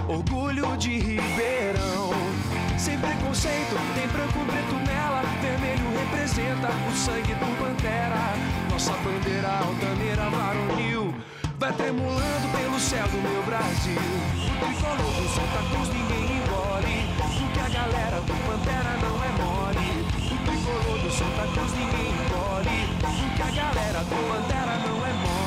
orgulho de Ribeirão. Sem preconceito, tem branco, preto nela, vermelho representa o sangue do Pantera. Nossa bandeira altaneira varonil vai tremulando pelo céu do meu Brasil. O tricolor do Santa Cruz ninguém engole, porque a galera do Pantera não é mole. O tricolor do Santa Cruz ninguém engole, porque a galera do Pantera não é mole.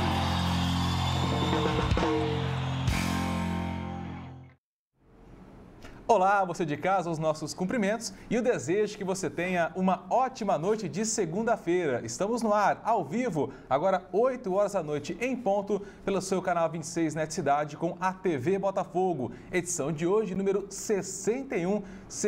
Olá, você de casa, os nossos cumprimentos e o desejo que você tenha uma ótima noite de segunda-feira. Estamos no ar, ao vivo, agora 8 horas da noite, em ponto, pelo seu canal 26 Net Cidade com a TV Botafogo. Edição de hoje, número 61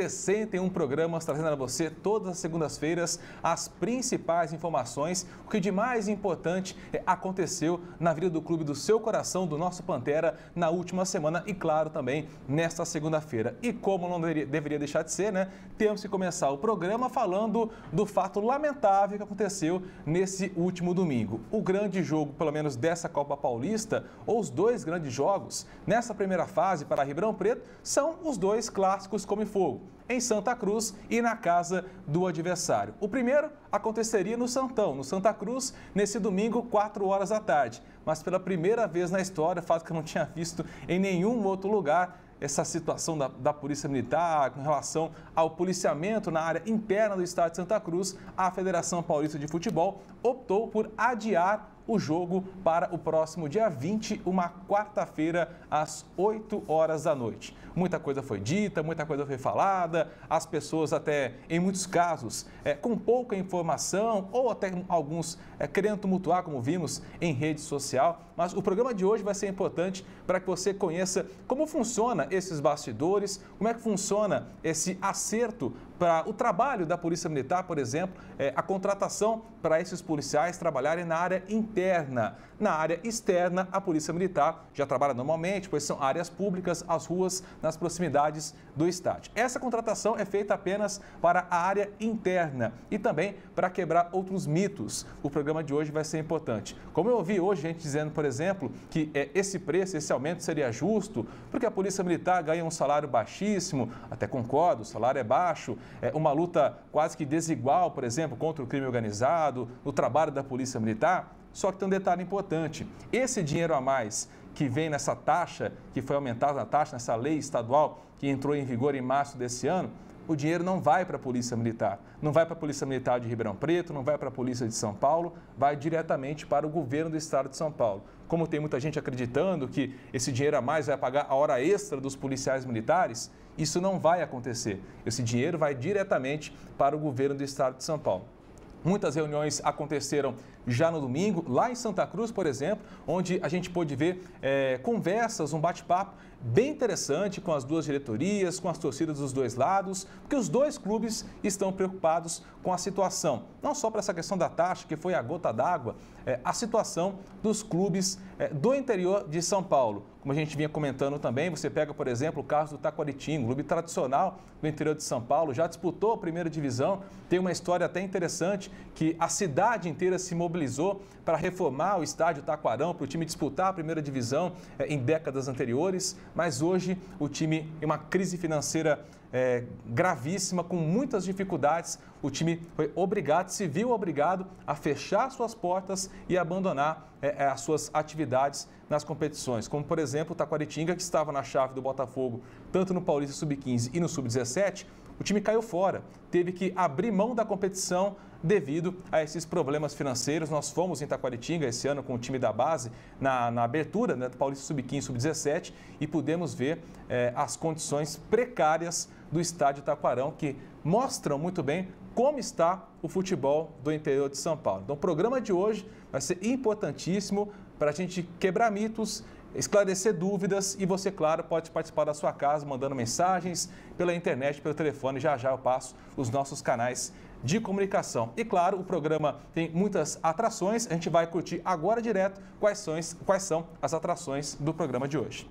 programas trazendo a você todas as segundas-feiras as principais informações, o que de mais importante aconteceu na vida do clube do seu coração, do nosso Pantera, na última semana e, claro, também nesta segunda-feira. E como não deveria deixar de ser, né? Temos que começar o programa falando do fato lamentável que aconteceu nesse último domingo. O grande jogo, pelo menos dessa Copa Paulista, ou os dois grandes jogos, nessa primeira fase para Ribeirão Preto, são os dois clássicos Come Fogo, em Santa Cruz e na casa do adversário. O primeiro aconteceria no Santão, no Santa Cruz, nesse domingo, 4 horas da tarde. Mas pela primeira vez na história, fato que eu não tinha visto em nenhum outro lugar, essa situação da Polícia Militar com relação ao policiamento na área interna do estado de Santa Cruz, a Federação Paulista de Futebol optou por adiar o jogo para o próximo dia 20, uma quarta-feira, às 8 horas da noite. Muita coisa foi dita, muita coisa foi falada, as pessoas até, em muitos casos, com pouca informação ou até alguns querendo tumultuar, como vimos em rede social. Mas o programa de hoje vai ser importante para que você conheça como funciona esses bastidores, como é que funciona esse acerto para o trabalho da Polícia Militar, por exemplo, a contratação para esses policiais trabalharem na área interna. Na área externa, a Polícia Militar já trabalha normalmente, pois são áreas públicas, as ruas, nas proximidades do estádio. Essa contratação é feita apenas para a área interna e também para quebrar outros mitos. O programa de hoje vai ser importante. Como eu ouvi hoje gente dizendo, por exemplo, que esse preço, esse aumento seria justo, porque a Polícia Militar ganha um salário baixíssimo, até concordo, o salário é baixo, uma luta quase que desigual, por exemplo, contra o crime organizado, o trabalho da Polícia Militar. Só que tem um detalhe importante, esse dinheiro a mais que vem nessa taxa, que foi aumentada na taxa, nessa lei estadual que entrou em vigor em março desse ano, o dinheiro não vai para a Polícia Militar, não vai para a Polícia Militar de Ribeirão Preto, não vai para a Polícia de São Paulo, vai diretamente para o governo do estado de São Paulo. Como tem muita gente acreditando que esse dinheiro a mais vai pagar a hora extra dos policiais militares, isso não vai acontecer. Esse dinheiro vai diretamente para o governo do estado de São Paulo. Muitas reuniões aconteceram já no domingo, lá em Santa Cruz, por exemplo, onde a gente pôde ver conversas, um bate-papo bem interessante com as duas diretorias, com as torcidas dos dois lados, porque os dois clubes estão preocupados com a situação. Não só para essa questão da taxa, que foi a gota d'água, a situação dos clubes do interior de São Paulo. Como a gente vinha comentando também, você pega, por exemplo, o caso do Taquaritinga, um clube tradicional do interior de São Paulo, já disputou a primeira divisão, tem uma história até interessante, que a cidade inteira se mobilizou para reformar o estádio Taquarão, para o time disputar a primeira divisão em décadas anteriores, mas hoje o time em uma crise financeira gravíssima, com muitas dificuldades, o time foi obrigado, se viu obrigado a fechar suas portas e abandonar as suas atividades nas competições, como por exemplo o Taquaritinga, que estava na chave do Botafogo, tanto no Paulista Sub-15 e no Sub-17, o time caiu fora, teve que abrir mão da competição devido a esses problemas financeiros. Nós fomos em Taquaritinga esse ano com o time da base na abertura do Paulista Sub-15, Sub-17 e pudemos ver as condições precárias do estádio Taquarão, que mostram muito bem como está o futebol do interior de São Paulo. Então o programa de hoje vai ser importantíssimo para a gente quebrar mitos, esclarecer dúvidas e você, claro, pode participar da sua casa mandando mensagens pela internet, pelo telefone. Já já eu passo os nossos canais de comunicação. E claro, o programa tem muitas atrações, a gente vai curtir agora direto quais são as atrações do programa de hoje.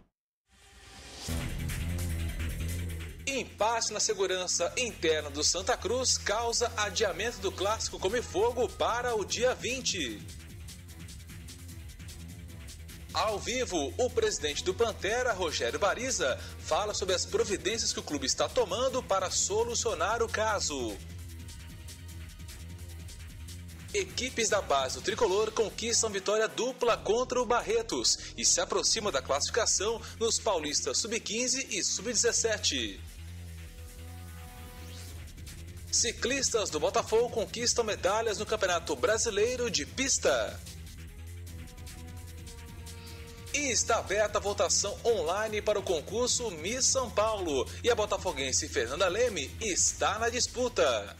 Impasse na segurança interna do Santa Cruz causa adiamento do clássico Come Fogo para o dia 20. Ao vivo, o presidente do Pantera, Rogério Bariza, fala sobre as providências que o clube está tomando para solucionar o caso. Equipes da base do Tricolor conquistam vitória dupla contra o Barretos e se aproximam da classificação nos paulistas Sub-15 e Sub-17. Ciclistas do Botafogo conquistam medalhas no Campeonato Brasileiro de Pista. E está aberta a votação online para o concurso Miss São Paulo e a botafoguense Fernanda Leme está na disputa.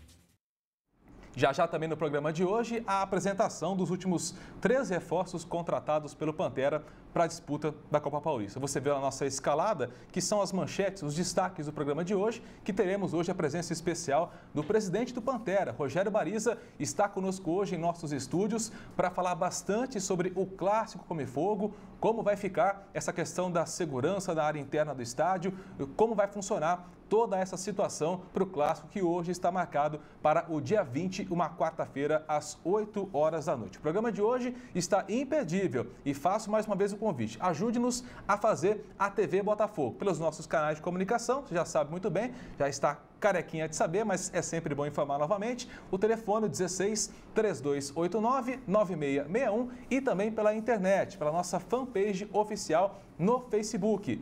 Já também no programa de hoje, a apresentação dos últimos 3 reforços contratados pelo Pantera para a disputa da Copa Paulista. Você vê a nossa escalada, que são as manchetes, os destaques do programa de hoje, que teremos hoje a presença especial do presidente do Pantera, Rogério Bariza, está conosco hoje em nossos estúdios para falar bastante sobre o clássico Come Fogo, como vai ficar essa questão da segurança da área interna do estádio, como vai funcionar toda essa situação para o clássico que hoje está marcado para o dia 20, uma quarta-feira, às 8 horas da noite. O programa de hoje está imperdível e faço mais uma vez o convite. Ajude-nos a fazer a TV Botafogo pelos nossos canais de comunicação, você já sabe muito bem, já está carequinha de saber, mas é sempre bom informar novamente. O telefone 16 3289 9661 e também pela internet, pela nossa fanpage oficial no Facebook,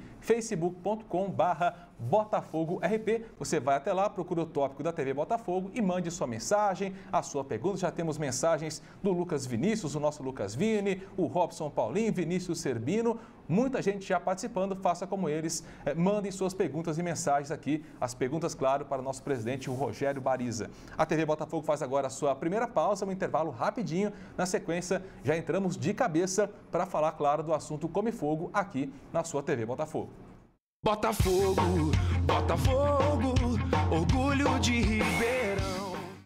facebook.com/BotafogoRP. Você vai até lá, procura o tópico da TV Botafogo e mande sua mensagem, a sua pergunta. Já temos mensagens do Lucas Vinícius, o nosso Lucas Vini, o Robson Paulinho, Vinícius Serbino. Muita gente já participando, faça como eles, mandem suas perguntas e mensagens aqui, as perguntas, claro, para o nosso presidente, o Rogério Bariza. A TV Botafogo faz agora a sua primeira pausa, um intervalo rapidinho. Na sequência, já entramos de cabeça para falar, claro, do assunto Come Fogo aqui na sua TV Botafogo. Botafogo, Botafogo, orgulho de Ribeirão.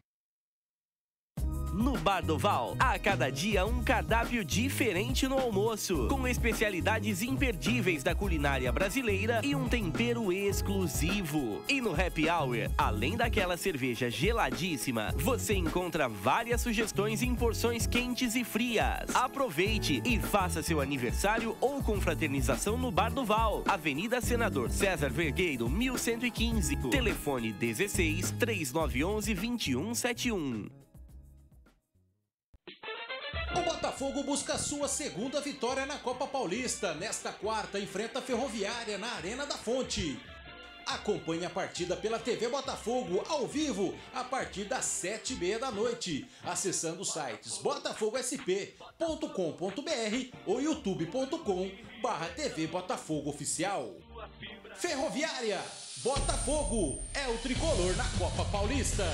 No Bar do Val, a cada dia um cardápio diferente no almoço, com especialidades imperdíveis da culinária brasileira e um tempero exclusivo. E no Happy Hour, além daquela cerveja geladíssima, você encontra várias sugestões em porções quentes e frias. Aproveite e faça seu aniversário ou confraternização no Bar do Val, Avenida Senador César Vergueiro, 1115, telefone 16 3911 2171. O Botafogo busca sua segunda vitória na Copa Paulista. Nesta quarta, enfrenta a Ferroviária na Arena da Fonte. Acompanhe a partida pela TV Botafogo, ao vivo, a partir das 7h30 da noite, acessando os sites botafogosp.com.br ou youtube.com/TV Botafogo Oficial. Ferroviária, Botafogo é o tricolor na Copa Paulista.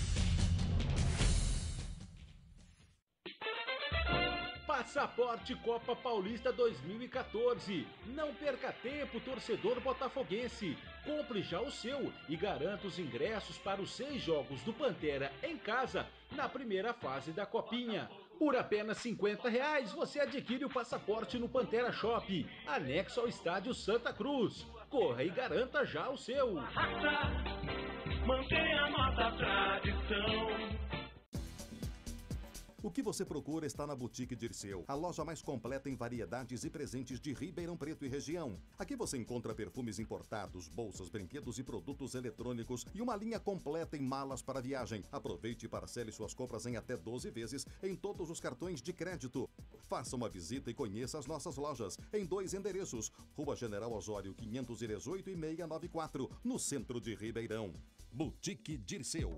Passaporte Copa Paulista 2014. Não perca tempo, torcedor botafoguense. Compre já o seu e garanta os ingressos para os 6 jogos do Pantera em casa na primeira fase da Copinha. Por apenas R$50 você adquire o passaporte no Pantera Shop, anexo ao estádio Santa Cruz. Corra e garanta já o seu. Mantenha a nossa tradição. O que você procura está na Boutique Dirceu, a loja mais completa em variedades e presentes de Ribeirão Preto e região. Aqui você encontra perfumes importados, bolsas, brinquedos e produtos eletrônicos e uma linha completa em malas para viagem. Aproveite e parcele suas compras em até 12 vezes em todos os cartões de crédito. Faça uma visita e conheça as nossas lojas em 2 endereços, Rua General Osório 518 e 694, no centro de Ribeirão. Boutique Dirceu.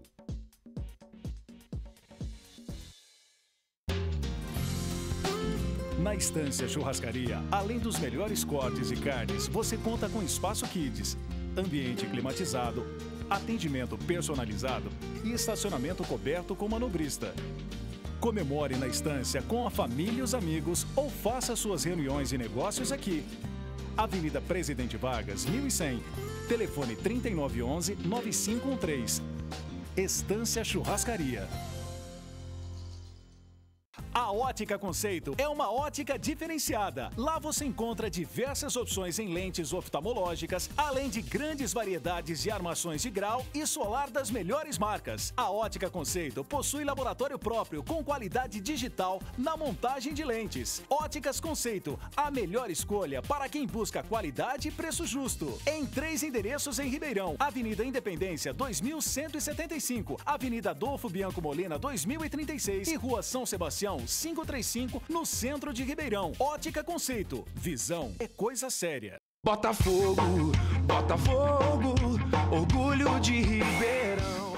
Na Estância Churrascaria, além dos melhores cortes e carnes, você conta com espaço kids, ambiente climatizado, atendimento personalizado e estacionamento coberto com manobrista. Comemore na Estância com a família e os amigos ou faça suas reuniões e negócios aqui. Avenida Presidente Vargas, 1100. Telefone 3911-9513. Estância Churrascaria. A Ótica Conceito é uma ótica diferenciada. Lá você encontra diversas opções em lentes oftalmológicas, além de grandes variedades de armações de grau e solar das melhores marcas. A Ótica Conceito possui laboratório próprio com qualidade digital na montagem de lentes. Óticas Conceito, a melhor escolha para quem busca qualidade e preço justo. Em 3 endereços em Ribeirão: Avenida Independência 2175, Avenida Adolfo Bianco Molina 2036 e Rua São Sebastião 535, no centro de Ribeirão. Ótica Conceito. Visão é coisa séria. Botafogo, Botafogo, orgulho de Ribeirão.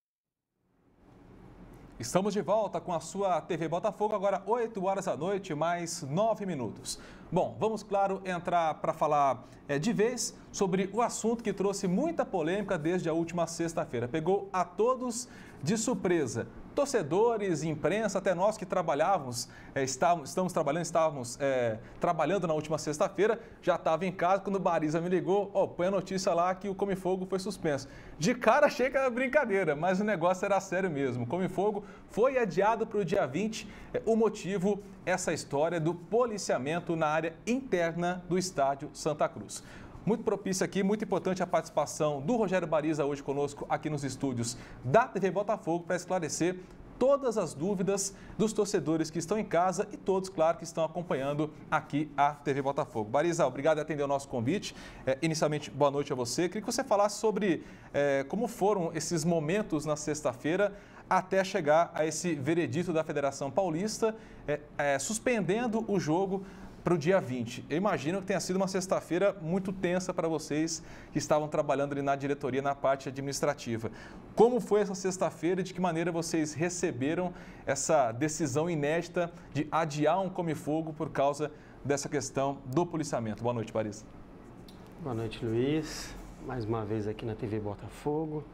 Estamos de volta com a sua TV Botafogo, agora 8 horas da noite, mais 9 minutos. Bom, vamos, claro, entrar para falar de vez sobre o assunto que trouxe muita polêmica desde a última sexta-feira. Pegou a todos de surpresa. Torcedores, imprensa, até nós que trabalhávamos, estamos trabalhando na última sexta-feira, já estava em casa quando o Bariza me ligou, põe a notícia lá que o Come Fogo foi suspenso. De cara achei que era brincadeira, mas o negócio era sério mesmo. O Come Fogo foi adiado para o dia 20, o motivo, essa história do policiamento na área interna do estádio Santa Cruz. Muito propício aqui, muito importante a participação do Rogério Bariza hoje conosco aqui nos estúdios da TV Botafogo para esclarecer todas as dúvidas dos torcedores que estão em casa e todos, claro, que estão acompanhando aqui a TV Botafogo. Bariza, obrigado por atender o nosso convite. Inicialmente, boa noite a você. Queria que você falasse sobre como foram esses momentos na sexta-feira até chegar a esse veredito da Federação Paulista, suspendendo o jogo para o dia 20. Eu imagino que tenha sido uma sexta-feira muito tensa para vocês que estavam trabalhando ali na diretoria, na parte administrativa. Como foi essa sexta-feira e de que maneira vocês receberam essa decisão inédita de adiar um Come Fogo por causa dessa questão do policiamento? Boa noite, Bariza. Boa noite, Luiz. Mais uma vez aqui na TV Botafogo.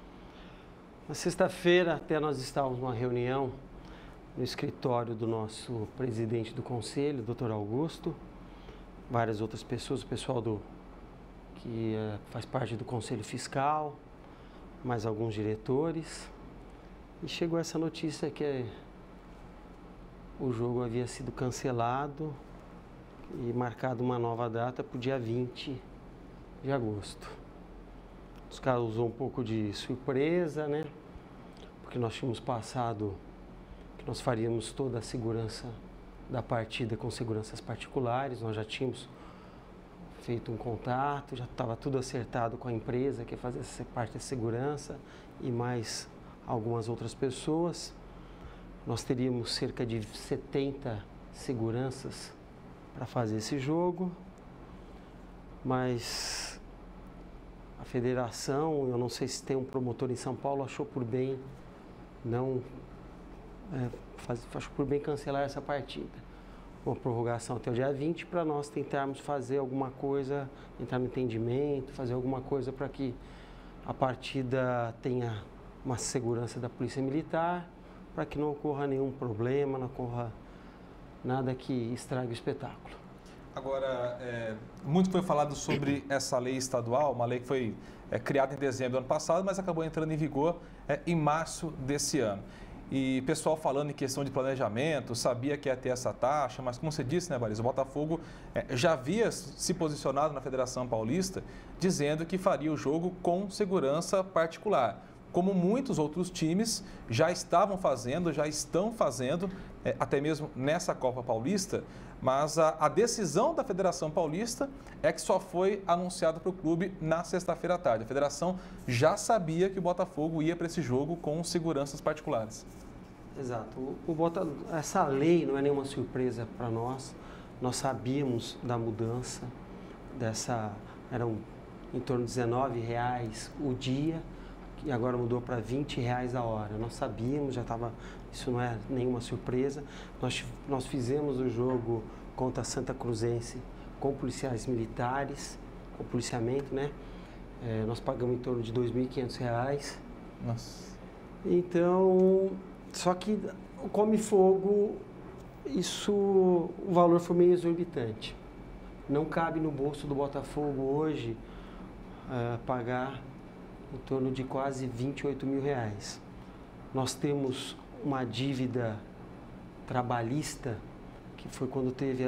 Na sexta-feira, até nós estávamos numa reunião no escritório do nosso presidente do conselho, Dr. Augusto, várias outras pessoas, o pessoal que faz parte do conselho fiscal, mais alguns diretores, e chegou essa notícia que o jogo havia sido cancelado e marcado uma nova data para o dia 20 de agosto. Os causou um pouco de surpresa, né? Porque nós tínhamos passado nós faríamos toda a segurança da partida com seguranças particulares, nós já tínhamos feito um contato, já estava tudo acertado com a empresa que ia fazer essa parte da segurança e mais algumas outras pessoas. Nós teríamos cerca de 70 seguranças para fazer esse jogo, mas a federação, eu não sei se tem um promotor em São Paulo, achou por bem acho por bem cancelar essa partida. Uma prorrogação até o dia 20 para nós tentarmos fazer alguma coisa, entrar no entendimento, fazer alguma coisa para que a partida tenha uma segurança da Polícia Militar, para que não ocorra nenhum problema, não ocorra nada que estrague o espetáculo. Agora, muito foi falado sobre essa lei estadual, uma lei que foi criada em dezembro do ano passado, mas acabou entrando em vigor em março desse ano. E pessoal falando em questão de planejamento, sabia que ia ter essa taxa, mas como você disse, né, Bariza, o Botafogo já havia se posicionado na Federação Paulista dizendo que faria o jogo com segurança particular. Como muitos outros times já estavam fazendo, já estão fazendo, até mesmo nessa Copa Paulista, mas a decisão da Federação Paulista é que só foi anunciada para o clube na sexta-feira à tarde. A Federação já sabia que o Botafogo ia para esse jogo com seguranças particulares. Exato. Essa lei não é nenhuma surpresa para nós. Nós sabíamos da mudança eram em torno de R$19 o dia, e agora mudou para R$20 a hora. Nós sabíamos, já estava, isso não é nenhuma surpresa. Nós fizemos o jogo contra a Santa Cruzense com policiais militares, com policiamento, né? Nós pagamos em torno de R$2.500. Nossa. Então, só que o Come Fogo, o valor foi meio exorbitante. Não cabe no bolso do Botafogo hoje pagar em torno de quase R$28 mil. Nós temos uma dívida trabalhista, que foi quando teve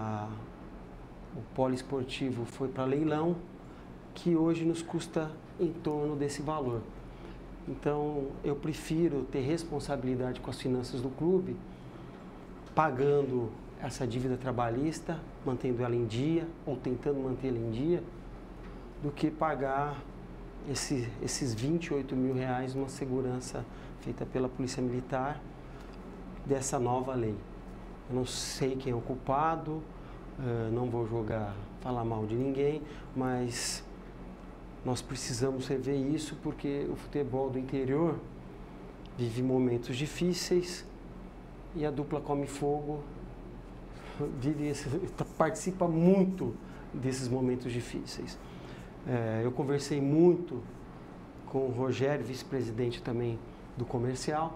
o poliesportivo foi para leilão, que hoje nos custa em torno desse valor. Então, eu prefiro ter responsabilidade com as finanças do clube, pagando essa dívida trabalhista, mantendo ela em dia, ou tentando mantê-la em dia, do que pagar esses R$28 mil numa segurança feita pela Polícia Militar dessa nova lei. Eu não sei quem é o culpado, não vou falar mal de ninguém, mas nós precisamos rever isso porque o futebol do interior vive momentos difíceis e a dupla Come Fogo participa muito desses momentos difíceis. Eu conversei muito com o Rogério, vice-presidente também do comercial,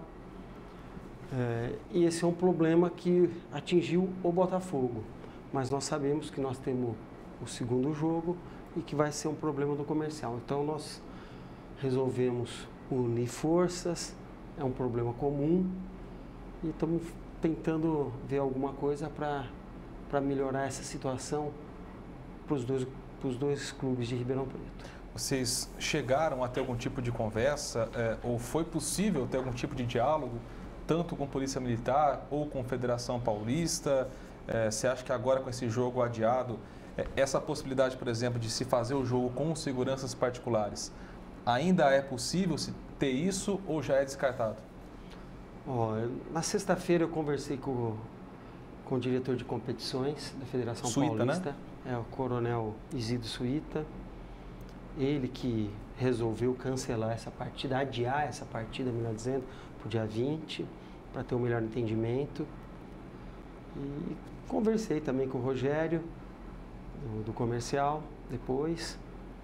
e esse é um problema que atingiu o Botafogo, mas nós sabemos que nós temos o segundo jogo e que vai ser um problema do comercial. Então nós resolvemos unir forças, é um problema comum e estamos tentando ver alguma coisa para melhorar essa situação para os dois clubes de Ribeirão Preto. Vocês chegaram a ter algum tipo de conversa ou foi possível ter algum tipo de diálogo, tanto com a Polícia Militar ou com a Federação Paulista? Você acha que agora com esse jogo adiado, essa possibilidade, por exemplo, de se fazer o jogo com seguranças particulares, ainda é possível se ter isso ou já é descartado? Na sexta-feira eu conversei com o diretor de competições da Federação Paulista, né? O Coronel Isidro Suíta, ele que resolveu cancelar essa partida, adiar essa partida, melhor dizendo, para o dia 20, para ter um melhor entendimento. E conversei também com o Rogério, do comercial, depois.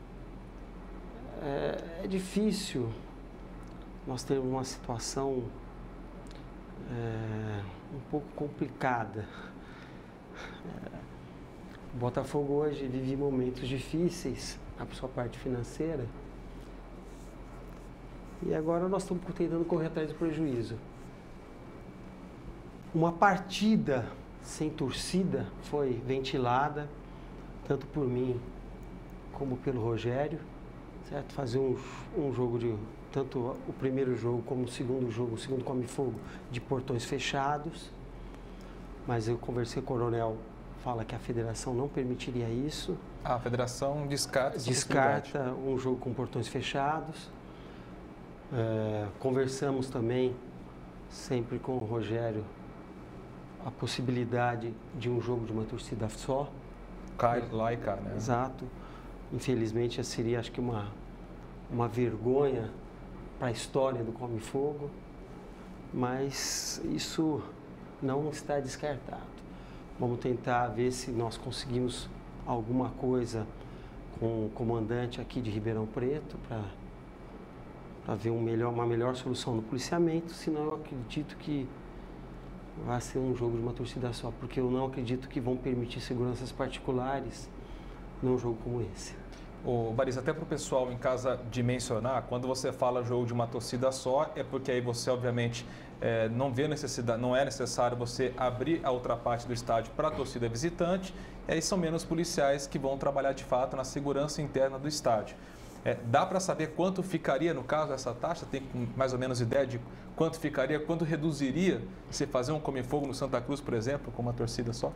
É difícil nós termos uma situação um pouco complicada. O Botafogo hoje vive momentos difíceis na sua parte financeira e agora nós estamos tentando correr atrás do prejuízo. Uma partida sem torcida foi ventilada tanto por mim como pelo Rogério, certo? Fazer um jogo tanto o primeiro jogo como o segundo Come Fogo, de portões fechados. Mas eu conversei com o coronel, fala que a federação não permitiria isso. A federação descarta um jogo com portões fechados. Conversamos também sempre com o Rogério a possibilidade de um jogo de uma torcida só. Cai lá e cá, né? Exato. Infelizmente seria, acho que uma vergonha para a história do Come Fogo, mas isso não está descartado. Vamos tentar ver se nós conseguimos alguma coisa com o comandante aqui de Ribeirão Preto para ver uma melhor solução no policiamento, senão eu acredito que vai ser um jogo de uma torcida só, porque eu não acredito que vão permitir seguranças particulares num jogo como esse. Baris, até para o pessoal em casa dimensionar, quando você fala jogo de uma torcida só, é porque aí você obviamente não vê necessidade, não é necessário você abrir a outra parte do estádio para a torcida visitante, e aí são menos policiais que vão trabalhar de fato na segurança interna do estádio. Dá para saber quanto ficaria, no caso, essa taxa? Tem mais ou menos ideia de quanto ficaria, quanto reduziria se fazer um Come Fogo no Santa Cruz, por exemplo, com uma torcida só?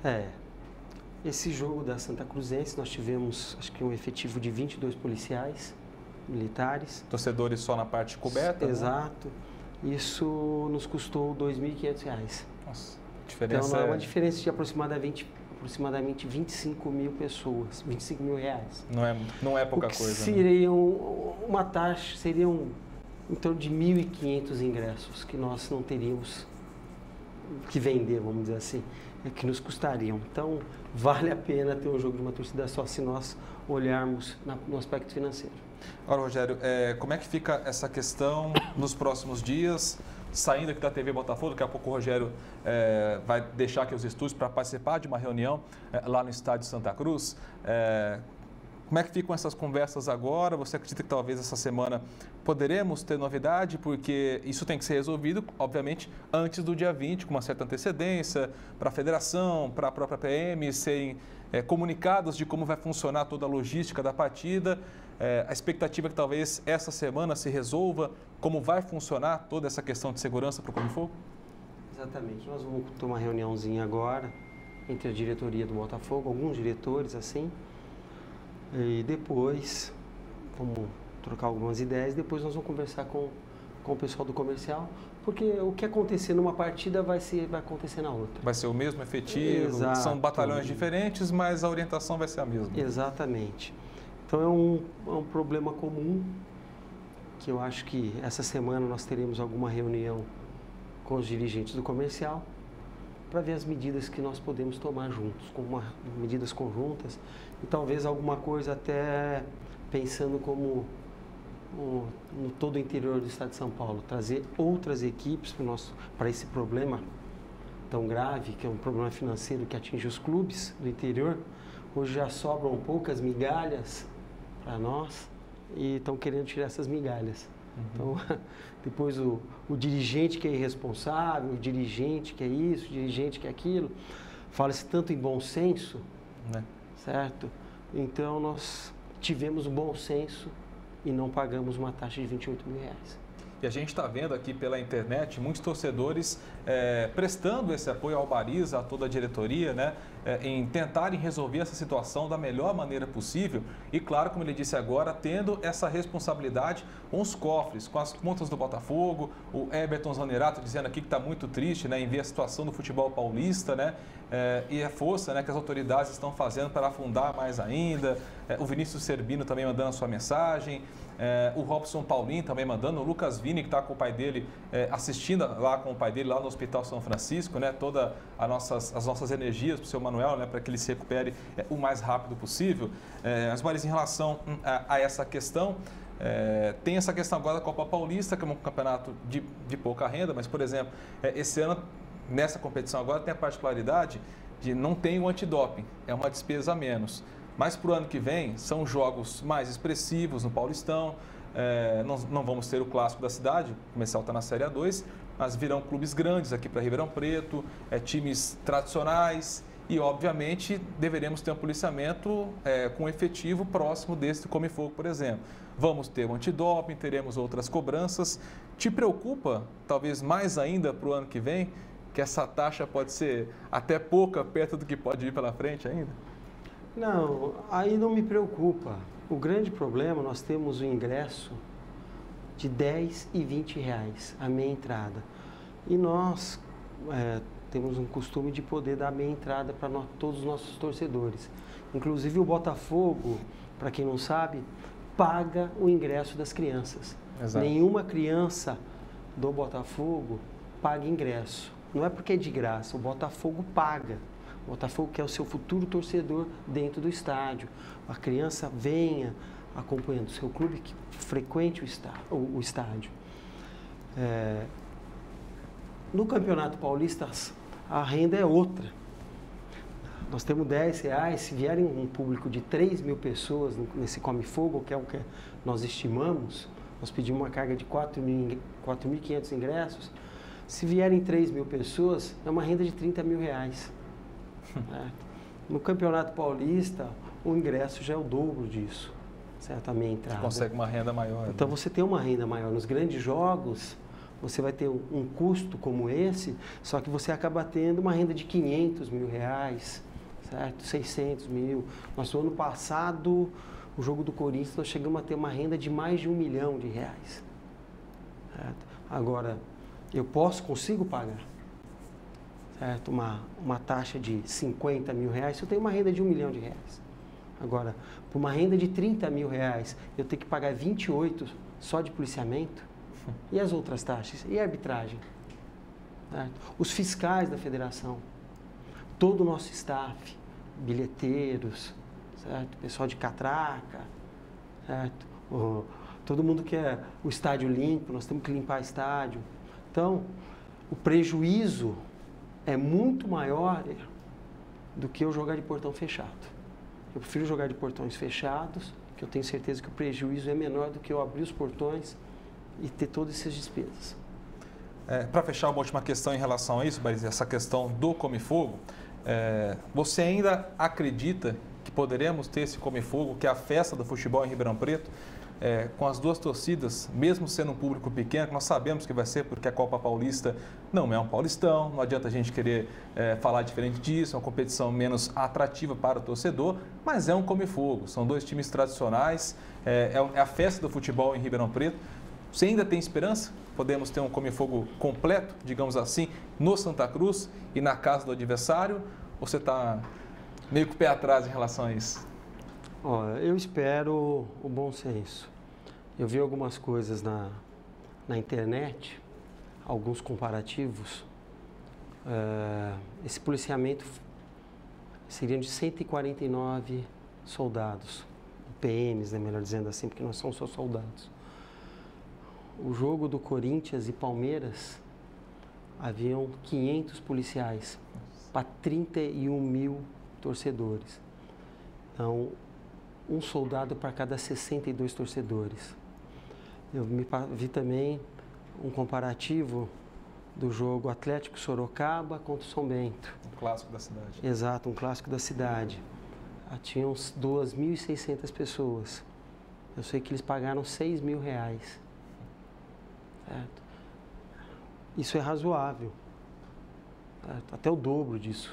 Esse jogo da Santa Cruzense, nós tivemos, acho que um efetivo de 22 policiais militares. Torcedores só na parte coberta? Exato. Né? Isso nos custou R$ 2.500. Nossa, a diferença então, é uma diferença de aproximadamente 25 mil pessoas, R$25 mil. Não é pouca coisa. Seria uma taxa, seriam em torno de 1.500 ingressos que nós não teríamos que vender, vamos dizer assim, que nos custariam. Então, vale a pena ter um jogo de uma torcida só se nós olharmos no aspecto financeiro. Agora, Rogério, como é que fica essa questão nos próximos dias? Saindo aqui da TV Botafogo, daqui a pouco o Rogério vai deixar aqui os estúdios para participar de uma reunião lá no estádio Santa Cruz. Como é que ficam essas conversas agora? Você acredita que talvez essa semana poderemos ter novidade? Porque isso tem que ser resolvido, obviamente, antes do dia 20, com uma certa antecedência, para a federação, para a própria PM serem comunicados de como vai funcionar toda a logística da partida. A expectativa é que talvez essa semana se resolva como vai funcionar toda essa questão de segurança para o Comifogo? Exatamente. Nós vamos ter uma reuniãozinha agora entre a diretoria do Botafogo, alguns diretores assim, e depois vamos trocar algumas ideias, depois nós vamos conversar com o pessoal do comercial, porque o que acontecer numa partida vai acontecer na outra. Vai ser o mesmo efetivo, Exato. São batalhões diferentes, mas a orientação vai ser a mesma. Exatamente. Então é um problema comum, que eu acho que essa semana nós teremos alguma reunião com os dirigentes do comercial para ver as medidas que nós podemos tomar juntos, com medidas conjuntas e talvez alguma coisa até pensando como no todo o interior do estado de São Paulo, trazer outras equipes para esse problema tão grave, que é um problema financeiro que atinge os clubes do interior. Hoje já sobram poucas migalhas para nós e estão querendo tirar essas migalhas. Então, depois o dirigente que é irresponsável, o dirigente que é isso, o dirigente que é aquilo, fala-se tanto em bom senso, né? Certo? Então, nós tivemos o bom senso e não pagamos uma taxa de R$28 mil. E a gente está vendo aqui pela internet muitos torcedores prestando esse apoio ao Bariza, a toda a diretoria, né, em tentarem resolver essa situação da melhor maneira possível e, claro, como ele disse agora, tendo essa responsabilidade com os cofres, com as contas do Botafogo. O Everton Zanerato dizendo aqui que está muito triste, né, em ver a situação do futebol paulista, né, e a força, né, que as autoridades estão fazendo para afundar mais ainda. O Vinícius Serbino também mandando a sua mensagem. O Robson Paulinho também mandando, o Lucas Vini, que está com o pai dele, assistindo lá com o pai dele lá no Hospital São Francisco, né? Todas as nossas energias para o seu Manuel, né? Para que ele se recupere o mais rápido possível. Mas em relação a essa questão, tem essa questão agora da Copa Paulista, que é um campeonato de pouca renda, mas, por exemplo, esse ano, nessa competição agora, tem a particularidade de não ter o antidoping, é uma despesa a menos. Mas para o ano que vem, são jogos mais expressivos no Paulistão, não vamos ter o clássico da cidade, o comercial está na Série A2, mas virão clubes grandes aqui para Ribeirão Preto, times tradicionais e, obviamente, deveremos ter um policiamento com efetivo próximo desse Comifogo, por exemplo. Vamos ter o antidoping, teremos outras cobranças. Te preocupa, talvez mais ainda para o ano que vem, que essa taxa pode ser até pouca perto do que pode vir pela frente ainda? Não, aí não me preocupa. O grande problema, nós temos o ingresso de R$10 e R$20, a meia entrada. E nós temos um costume de poder dar meia entrada para todos os nossos torcedores. Inclusive o Botafogo, para quem não sabe, paga o ingresso das crianças. Exato. Nenhuma criança do Botafogo paga ingresso. Não é porque é de graça, o Botafogo paga. O Botafogo quer o seu futuro torcedor dentro do estádio. A criança venha acompanhando o seu clube, que frequente o estádio. No Campeonato Paulista, a renda é outra. Nós temos R$10, se vierem um público de 3 mil pessoas nesse Comifogo, que é o que nós estimamos, nós pedimos uma carga de 4.500 ingressos, se vierem 3 mil pessoas, é uma renda de R$30 mil. No Campeonato Paulista, o ingresso já é o dobro disso, certo? A minha entrada. Consegue uma renda maior. Então, né? você tem uma renda maior. Nos grandes jogos, você vai ter um custo como esse, só que você acaba tendo uma renda de R$500 mil, certo? 600 mil. No ano passado, o jogo do Corinthians, nós chegamos a ter uma renda de mais de R$1 milhão. Certo? Agora, consigo pagar, certo? Uma taxa de R$50 mil, se eu tenho uma renda de R$1 milhão. Agora, por uma renda de R$30 mil, eu tenho que pagar 28 só de policiamento. E as outras taxas? E a arbitragem? Certo? Os fiscais da federação, todo o nosso staff, bilheteiros, certo? Pessoal de catraca, certo? Todo mundo quer o estádio limpo, nós temos que limpar o estádio. Então, o prejuízo é muito maior do que eu jogar de portão fechado. Eu prefiro jogar de portões fechados, que eu tenho certeza que o prejuízo é menor do que eu abrir os portões e ter todas essas despesas. Para fechar, uma última questão em relação a isso, Barizzi, essa questão do Come-Fogo, você ainda acredita que poderemos ter esse Come-Fogo, que é a festa do futebol em Ribeirão Preto, com as duas torcidas, mesmo sendo um público pequeno, que nós sabemos que vai ser porque a Copa Paulista não é um paulistão, não adianta a gente querer falar diferente disso, é uma competição menos atrativa para o torcedor, mas é um Come-Fogo, são dois times tradicionais, é a festa do futebol em Ribeirão Preto. Você ainda tem esperança? Podemos ter um Come-Fogo completo, digamos assim, no Santa Cruz e na casa do adversário? Ou você está meio com o pé atrás em relação a isso? Eu espero o bom senso. Eu vi algumas coisas na internet, alguns comparativos. Esse policiamento seria de 149 soldados, PMs, né, melhor dizendo assim, porque não são só soldados. O jogo do Corinthians e Palmeiras, haviam 500 policiais para 31 mil torcedores. Então, um soldado para cada 62 torcedores. Eu vi também um comparativo do jogo Atlético Sorocaba contra o São Bento. Um clássico da cidade. Exato, um clássico da cidade. Tinha uns 2.600 pessoas. Eu sei que eles pagaram R$6 mil. Certo? Isso é razoável. Certo? Até o dobro disso.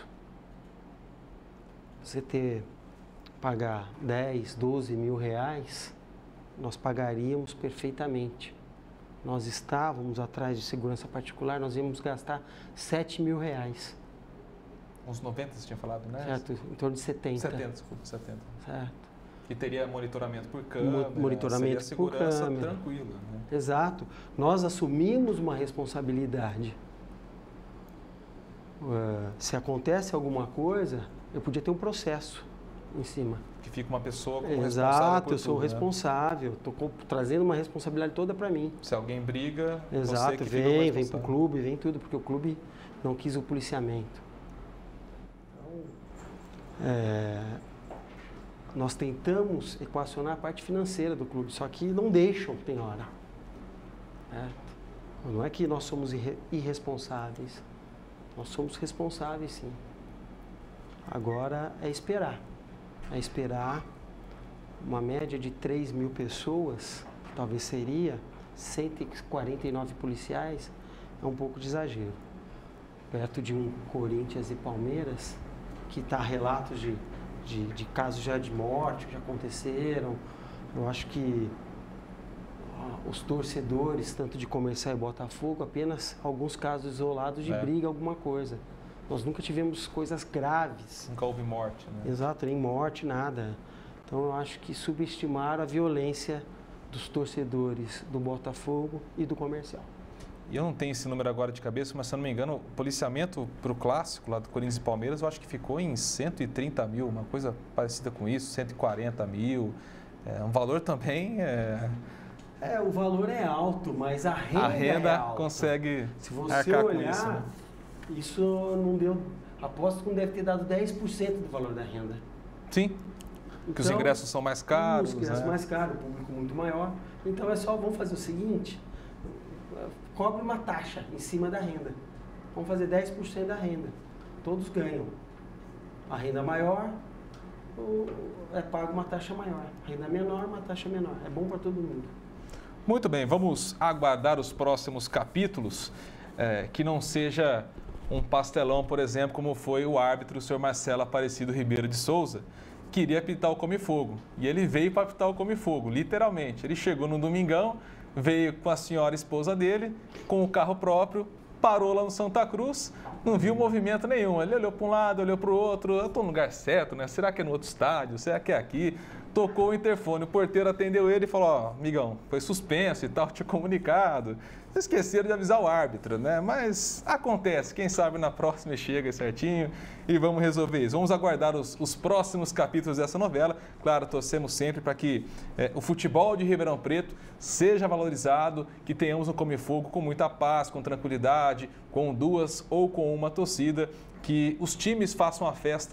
Você pagar 10, 12 mil reais, nós pagaríamos perfeitamente. Nós estávamos atrás de segurança particular, nós íamos gastar 7 mil reais. Uns 90 você tinha falado, né? Certo, em torno de 70. 70, desculpa, 70. Certo. E teria monitoramento por câmera, monitoramento seria por segurança câmera. tranquila. Né? Exato. Nós assumimos uma responsabilidade. Se acontece alguma coisa, eu podia ter um processo em cima. Que fica uma pessoa como responsável Exato, por eu sou o tudo, responsável. Estou trazendo uma responsabilidade toda para mim. Se alguém briga, exato, você que fica o vem para o clube, vem tudo, porque o clube não quis o policiamento. Nós tentamos equacionar a parte financeira do clube, só que não deixam, tem hora. Não é que nós somos irresponsáveis, nós somos responsáveis sim. Agora é esperar uma média de 3 mil pessoas, talvez seria 149 policiais, é um pouco de exagero. Perto de um Corinthians e Palmeiras, que está relatos de casos já de morte que já aconteceram. Eu acho que os torcedores, tanto de Comercial e Botafogo, apenas alguns casos isolados de briga, alguma coisa. Nós nunca tivemos coisas graves. Nunca houve morte, né? Exato, nem morte, nada. Então eu acho que subestimaram a violência dos torcedores do Botafogo e do Comercial. E eu não tenho esse número agora de cabeça, mas se eu não me engano, o policiamento para o clássico lá do Corinthians e Palmeiras, eu acho que ficou em 130 mil, uma coisa parecida com isso, 140 mil. Um valor também... o valor é alto, mas a renda é alta. Consegue Se você arcar olhar, com isso, né? Isso não deu... Aposto que não deve ter dado 10% do valor da renda. Sim, porque os ingressos são mais caros. Os ingressos mais caros, o público muito maior. Então vamos fazer o seguinte, cobre uma taxa em cima da renda. Vamos fazer 10% da renda. Todos ganham. A renda maior, paga uma taxa maior. A renda menor, uma taxa menor. É bom para todo mundo. Muito bem, vamos aguardar os próximos capítulos, que não seja um pastelão, por exemplo, como foi o árbitro, o senhor Marcelo Aparecido Ribeiro de Souza, queria apitar o Come-Fogo. E ele veio para apitar o Come-Fogo, literalmente. Ele chegou no domingão, veio com a senhora esposa dele, com o carro próprio, parou lá no Santa Cruz, não viu movimento nenhum. Ele olhou para um lado, olhou para o outro, eu estou no lugar certo, né? Será que é no outro estádio? Será que é aqui? Tocou o interfone, o porteiro atendeu ele e falou, amigão, foi suspenso e tal, tinha comunicado. Esqueceram de avisar o árbitro, né? Mas acontece, quem sabe na próxima chega certinho e vamos resolver isso. Vamos aguardar os próximos capítulos dessa novela. Claro, torcemos sempre para que o futebol de Ribeirão Preto seja valorizado, que tenhamos um Come-Fogo com muita paz, com tranquilidade, com 2 ou com uma torcida, que os times façam a festa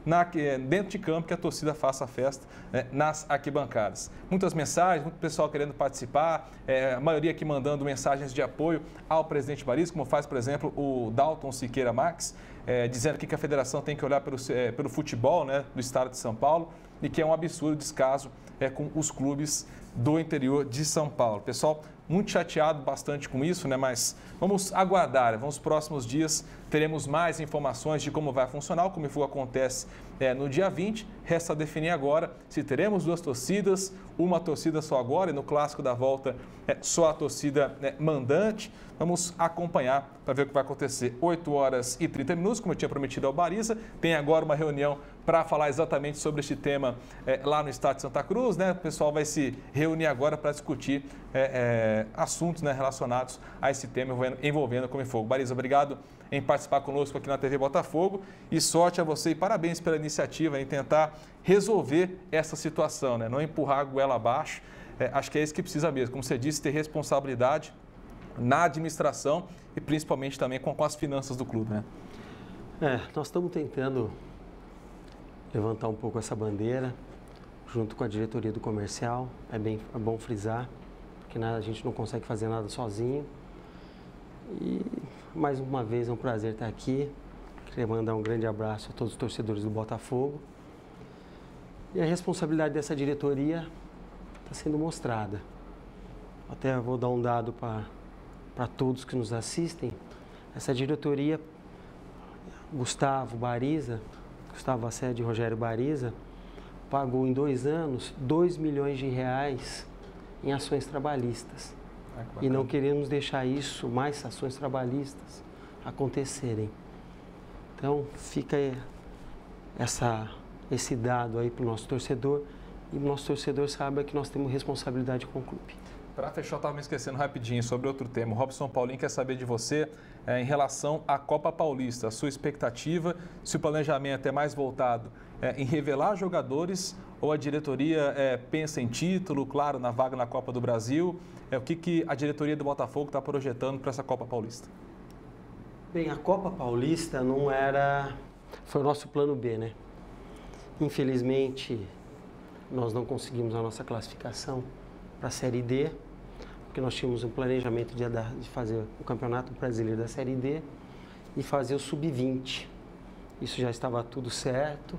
dentro de campo, que a torcida faça a festa nas arquibancadas. Muitas mensagens, muito pessoal querendo participar, a maioria aqui mandando mensagens de apoio ao presidente Bariza, como faz, por exemplo, o Dalton Siqueira Marques, dizendo que a federação tem que olhar pelo futebol, né, do estado de São Paulo, e que é um absurdo descaso com os clubes do interior de São Paulo. Pessoal, muito chateado bastante com isso, né? Mas vamos aguardar. Nos próximos dias teremos mais informações de como vai funcionar. O Comifogo acontece no dia 20. Resta definir agora se teremos 2 torcidas, uma torcida só agora, e no clássico da volta só a torcida mandante. Vamos acompanhar para ver o que vai acontecer. 8h30, como eu tinha prometido ao Bariza. Tem agora uma reunião para falar exatamente sobre este tema lá no estado de Santa Cruz, né? O pessoal vai se reunir agora para discutir assuntos, né, relacionados a esse tema envolvendo o Comifogo. Bariza, obrigado em participar conosco aqui na TV Botafogo e sorte a você e parabéns pela iniciativa em tentar resolver essa situação, né? Não empurrar a goela abaixo. Acho que é isso que precisa mesmo, como você disse, ter responsabilidade na administração e principalmente também com as finanças do clube, né? Nós estamos tentando levantar um pouco essa bandeira junto com a diretoria do comercial. É bom frisar, porque a gente não consegue fazer nada sozinho. E mais uma vez é um prazer estar aqui. Queria mandar um grande abraço a todos os torcedores do Botafogo. E a responsabilidade dessa diretoria está sendo mostrada. Até vou dar um dado para todos que nos assistem. Essa diretoria, Gustavo Assede e Rogério Bariza, pagou em 2 anos 2 milhões de reais em ações trabalhistas. E não queremos deixar mais ações trabalhistas acontecerem. Então, fica esse dado aí para o nosso torcedor, e o nosso torcedor saiba que nós temos responsabilidade com o clube. Para fechar, eu estava me esquecendo rapidinho sobre outro tema. O Robson Paulinho quer saber de você em relação à Copa Paulista, a sua expectativa, se o planejamento é mais voltado em revelar jogadores ou a diretoria pensa em título, claro, na vaga na Copa do Brasil. O que a diretoria do Botafogo está projetando para essa Copa Paulista? Bem, a Copa Paulista foi o nosso plano B, né? Infelizmente, nós não conseguimos a nossa classificação para a Série D, porque nós tínhamos um planejamento de fazer o Campeonato Brasileiro da Série D e fazer o Sub-20. Isso já estava tudo certo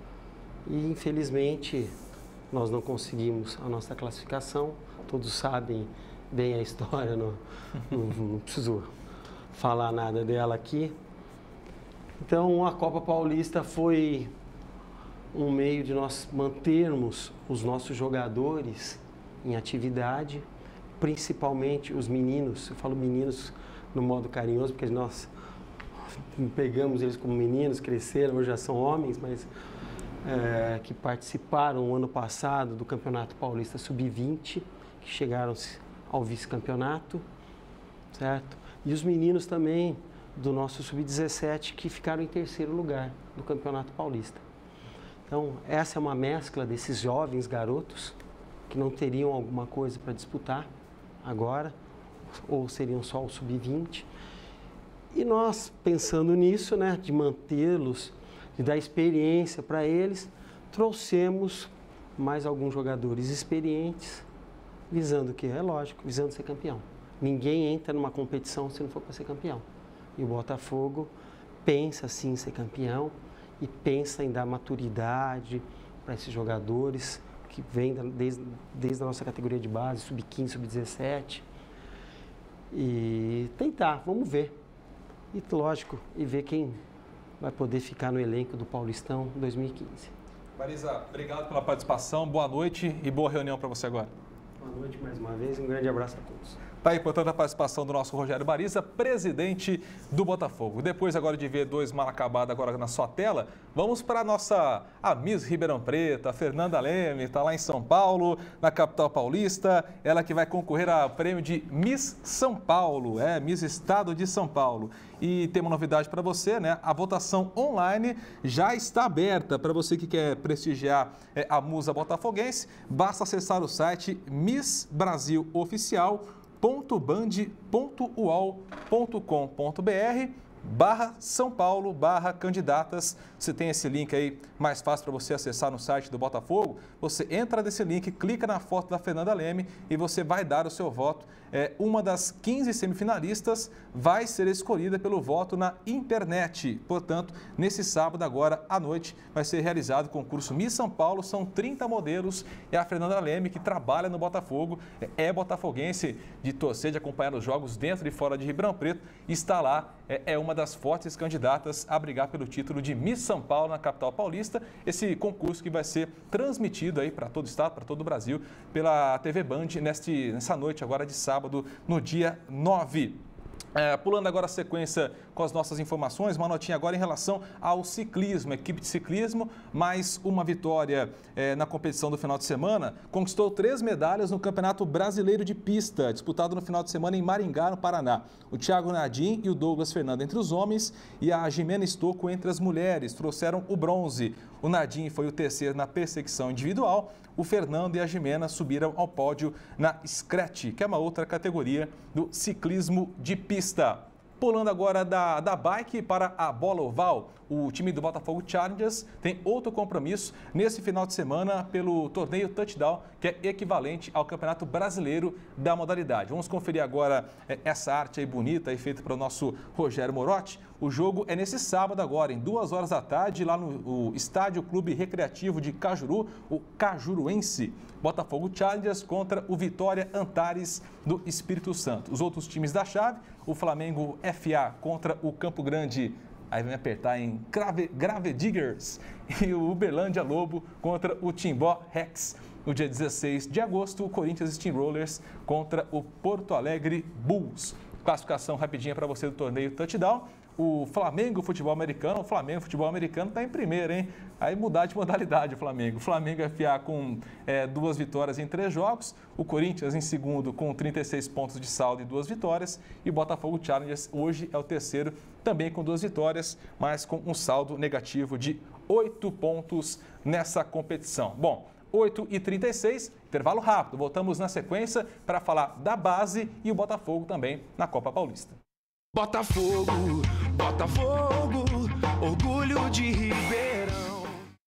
e, infelizmente, nós não conseguimos a nossa classificação. Todos sabem bem a história, não preciso falar nada dela aqui. Então, a Copa Paulista foi um meio de nós mantermos os nossos jogadores em atividade, principalmente os meninos. Eu falo meninos no modo carinhoso, porque nós pegamos eles como meninos, cresceram, hoje já são homens, mas que participaram ano passado do Campeonato Paulista Sub-20, que chegaram ao vice-campeonato, certo? E os meninos também do nosso Sub-17, que ficaram em 3º lugar do Campeonato Paulista. Então, essa é uma mescla desses jovens garotos que não teriam alguma coisa para disputar agora, ou seriam só o Sub-20. E nós, pensando nisso, né, de mantê-los, de dar experiência para eles, trouxemos mais alguns jogadores experientes, visando o quê? É lógico, visando ser campeão. Ninguém entra numa competição se não for para ser campeão. E o Botafogo pensa sim em ser campeão e pensa em dar maturidade para esses jogadores que vêm desde a nossa categoria de base, Sub-15, Sub-17. E tentar, vamos ver. E lógico, e ver quem vai poder ficar no elenco do Paulistão 2015. Bariza, obrigado pela participação, boa noite e boa reunião para você agora. Boa noite mais uma vez e um grande abraço a todos. Está aí, portanto, a participação do nosso Rogério Bariza, presidente do Botafogo. Depois agora de ver 2 mal acabados agora na sua tela, vamos para a Miss Ribeirão Preto, a Fernanda Leme, está lá em São Paulo, na capital paulista. Ela que vai concorrer ao prêmio de Miss São Paulo, Miss Estado de São Paulo. E tem uma novidade para você, né? A votação online já está aberta para você que quer prestigiar a musa botafoguense. Basta acessar o site Miss Brasil Oficial.band.ual.com.br São Paulo, candidatas. Você tem esse link aí mais fácil para você acessar no site do Botafogo. Você entra nesse link, clica na foto da Fernanda Leme e você vai dar o seu voto. Uma das 15 semifinalistas vai ser escolhida pelo voto na internet. Portanto, nesse sábado, agora à noite, vai ser realizado o concurso Miss São Paulo. São 30 modelos. É a Fernanda Leme, que trabalha no Botafogo, é botafoguense de torcer, de acompanhar os jogos dentro e fora de Ribeirão Preto. Está lá, é uma das fortes candidatas a brigar pelo título de Miss São Paulo na capital paulista. Esse concurso que vai ser transmitido aí para todo o estado, para todo o Brasil, pela TV Band nessa noite agora de sábado, no dia 9. Pulando agora a sequência com as nossas informações, uma notinha agora em relação ao ciclismo. A equipe de ciclismo, mais uma vitória na competição do final de semana, conquistou 3 medalhas no Campeonato Brasileiro de Pista, disputado no final de semana em Maringá, no Paraná. O Thiago Nardim e o Douglas Fernando entre os homens e a Jimena Estocco entre as mulheres trouxeram o bronze. O Nardim foi o terceiro na perseguição individual. O Fernando e a Jimena subiram ao pódio na Scratch, que é uma outra categoria do ciclismo de pista. Pulando agora da bike para a bola oval, o time do Botafogo Challengers tem outro compromisso nesse final de semana pelo torneio Touchdown, que é equivalente ao Campeonato Brasileiro da modalidade. Vamos conferir agora essa arte aí bonita aí feita para o nosso Rogério Morotti. O jogo é nesse sábado agora, em 2 horas da tarde, lá no Estádio Clube Recreativo de Cajuru, o Cajuruense. Botafogo Challengers contra o Vitória Antares do Espírito Santo. Os outros times da chave, o Flamengo FA contra o Campo Grande, aí vai me apertar em Gravediggers, e o Uberlândia Lobo contra o Timbó Rex. No dia 16 de agosto, o Corinthians Steamrollers contra o Porto Alegre Bulls. Classificação rapidinha para você do torneio Touchdown. O Flamengo Futebol Americano está em primeiro, hein? Aí mudar de modalidade o Flamengo. O Flamengo FA com 2 vitórias em 3 jogos. O Corinthians em segundo com 36 pontos de saldo e 2 vitórias. E o Botafogo Challengers hoje é o terceiro, também com 2 vitórias, mas com um saldo negativo de 8 pontos nessa competição. Bom, 8h36, intervalo rápido. Voltamos na sequência para falar da base e o Botafogo também na Copa Paulista. Botafogo, Botafogo, orgulho de Ribeirão.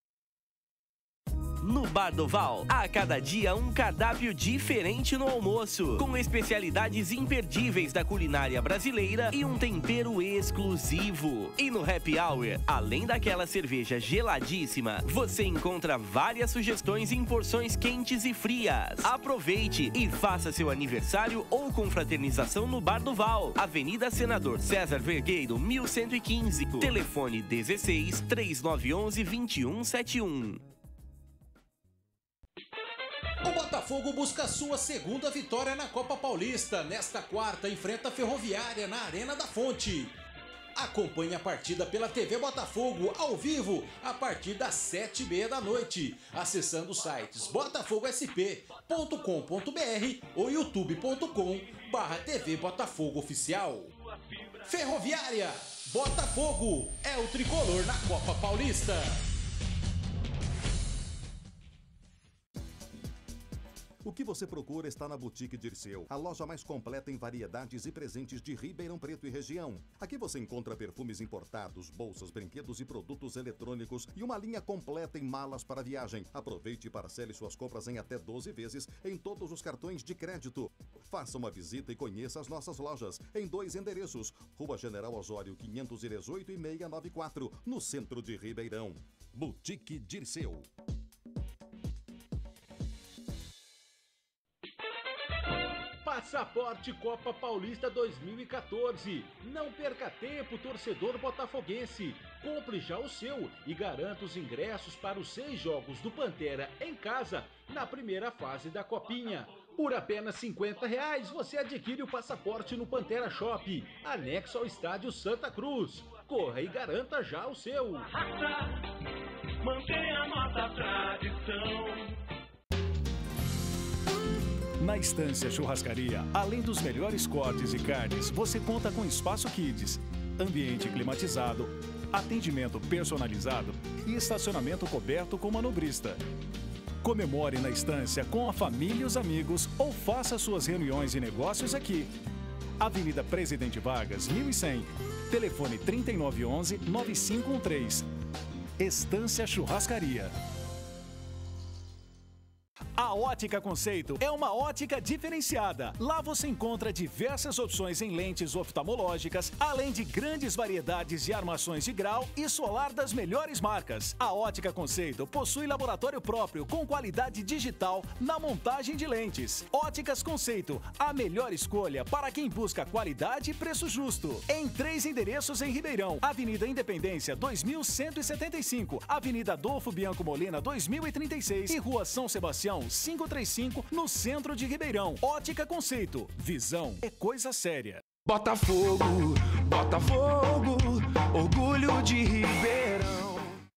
No Bar do Val, a cada dia um cardápio diferente no almoço, com especialidades imperdíveis da culinária brasileira e um tempero exclusivo. E no Happy Hour, além daquela cerveja geladíssima, você encontra várias sugestões em porções quentes e frias. Aproveite e faça seu aniversário ou confraternização no Bar do Val, Avenida Senador César Vergueiro, 1115. Telefone 16 3911 2171. O Botafogo busca sua segunda vitória na Copa Paulista. Nesta quarta, enfrenta a Ferroviária na Arena da Fonte. Acompanhe a partida pela TV Botafogo, ao vivo, a partir das 7h30 da noite, acessando os sites botafogoSP.com.br ou youtube.com/TV Botafogo Oficial. Ferroviária, Botafogo é o tricolor na Copa Paulista. O que você procura está na Boutique Dirceu, a loja mais completa em variedades e presentes de Ribeirão Preto e região. Aqui você encontra perfumes importados, bolsas, brinquedos e produtos eletrônicos e uma linha completa em malas para viagem. Aproveite e parcele suas compras em até 12 vezes em todos os cartões de crédito. Faça uma visita e conheça as nossas lojas em 2 endereços: Rua General Osório 518 e 694, no centro de Ribeirão. Boutique Dirceu. Passaporte Copa Paulista 2014. Não perca tempo, torcedor botafoguense. Compre já o seu e garanta os ingressos para os 6 jogos do Pantera em casa na primeira fase da Copinha. Por apenas R$50 você adquire o passaporte no Pantera Shop, anexo ao estádio Santa Cruz. Corra e garanta já o seu. Mantenha a nossa tradição. Na Estância Churrascaria, além dos melhores cortes e carnes, você conta com espaço kids, ambiente climatizado, atendimento personalizado e estacionamento coberto com manobrista. Comemore na Estância com a família e os amigos ou faça suas reuniões e negócios aqui. Avenida Presidente Vargas, 1100. Telefone 3911-9513. Estância Churrascaria. A Ótica Conceito é uma ótica diferenciada. Lá você encontra diversas opções em lentes oftalmológicas, além de grandes variedades de armações de grau e solar das melhores marcas. A Ótica Conceito possui laboratório próprio com qualidade digital na montagem de lentes. Óticas Conceito, a melhor escolha para quem busca qualidade e preço justo. Em 3 endereços em Ribeirão: Avenida Independência 2175, Avenida Adolfo Bianco Molina 2036 e Rua São Sebastião 535, no centro de Ribeirão. Ótica Conceito. Visão é coisa séria. Botafogo, Botafogo, orgulho de Ribeirão.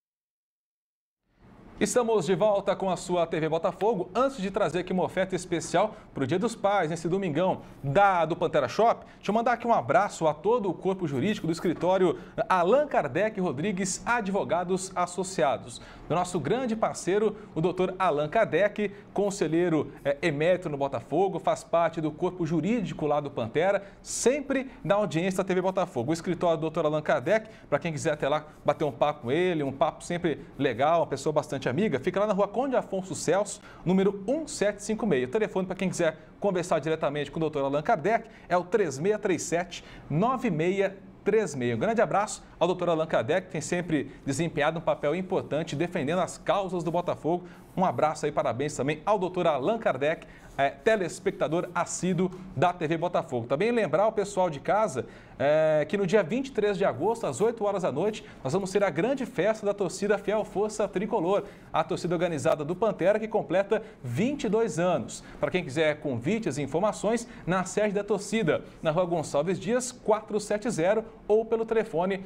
Estamos de volta com a sua TV Botafogo. Antes de trazer aqui uma oferta especial para o Dia dos Pais, nesse domingão do Pantera Shop, deixa eu mandar aqui um abraço a todo o corpo jurídico do escritório Allan Kardec Rodrigues Advogados Associados. Do nosso grande parceiro, o doutor Allan Kardec, conselheiro emérito no Botafogo, faz parte do corpo jurídico lá do Pantera, sempre na audiência da TV Botafogo. O escritório do doutor Allan Kardec, para quem quiser até lá bater um papo com ele, um papo sempre legal, uma pessoa bastante amiga, fica lá na Rua Conde Afonso Celso, número 1756. O telefone para quem quiser conversar diretamente com o doutor Allan Kardec é o 3637-9636. Um grande abraço ao doutor Allan Kardec, que tem sempre desempenhado um papel importante defendendo as causas do Botafogo. Um abraço aí, parabéns também ao doutor Allan Kardec, telespectador assíduo da TV Botafogo. Também lembrar ao pessoal de casa que no dia 23 de agosto, às 8 horas da noite, nós vamos ter a grande festa da torcida Fiel Força Tricolor, a torcida organizada do Pantera, que completa 22 anos. Para quem quiser convites e informações, na sede da torcida, na Rua Gonçalves Dias, 470, ou pelo telefone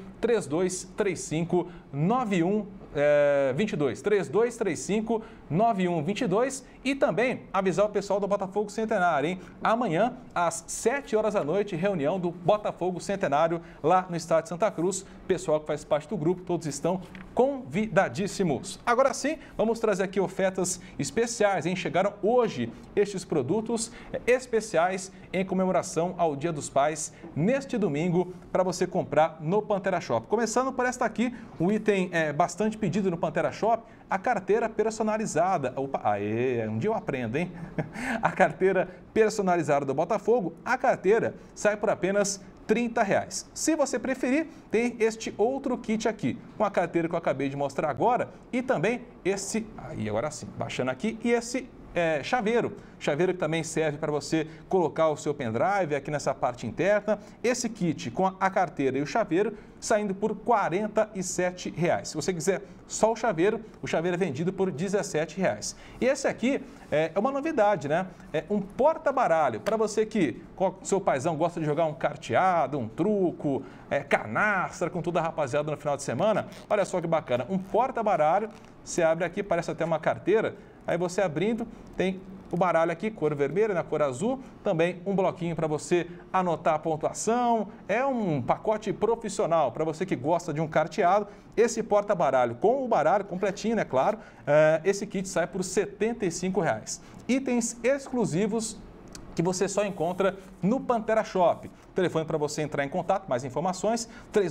3235-9122, 3235-9122, e também avisar o pessoal do Botafogo Centenário, hein? Amanhã, às 7 horas da noite, reunião do Botafogo Centenário lá no estádio Santa Cruz. Pessoal que faz parte do grupo, todos estão convidadíssimos. Agora sim, vamos trazer aqui ofertas especiais, hein? Chegaram hoje estes produtos especiais em comemoração ao Dia dos Pais, neste domingo, para você comprar no Pantera Shop. Começando por esta aqui, um item bastante pedido no Pantera Shop, a carteira personalizada. Opa, um dia eu aprendo, hein? A carteira personalizada do Botafogo, a carteira sai por apenas R$30. Se você preferir, tem este outro kit aqui, com a carteira que eu acabei de mostrar agora e também esse, agora sim, baixando aqui, e esse chaveiro que também serve para você colocar o seu pendrive aqui nessa parte interna. Esse kit com a carteira e o chaveiro saindo por R$47. Se você quiser só o chaveiro é vendido por R$17. E esse aqui é uma novidade, né? É um porta-baralho para você que, seu paizão, gosta de jogar um carteado, um truco, canastra com toda a rapaziada no final de semana. Olha só que bacana, um porta-baralho, você abre aqui, parece até uma carteira. Aí você abrindo, tem o baralho aqui, cor vermelha, na cor azul, também um bloquinho para você anotar a pontuação. É um pacote profissional para você que gosta de um carteado. Esse porta-baralho com o baralho completinho, né, claro, esse kit sai por R$75. Itens exclusivos que você só encontra no Pantera Shop. Telefone para você entrar em contato, mais informações,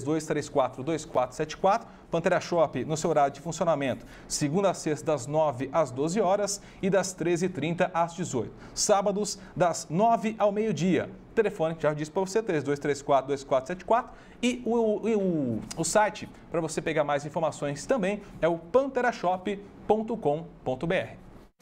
3234-2474. Pantera Shop no seu horário de funcionamento, segunda a sexta, das 9 às 12 horas e das 13h30 às 18. Sábados, das 9 ao meio-dia. Telefone, já disse para você, 3234-2474. E o site para você pegar mais informações também é o panterashop.com.br.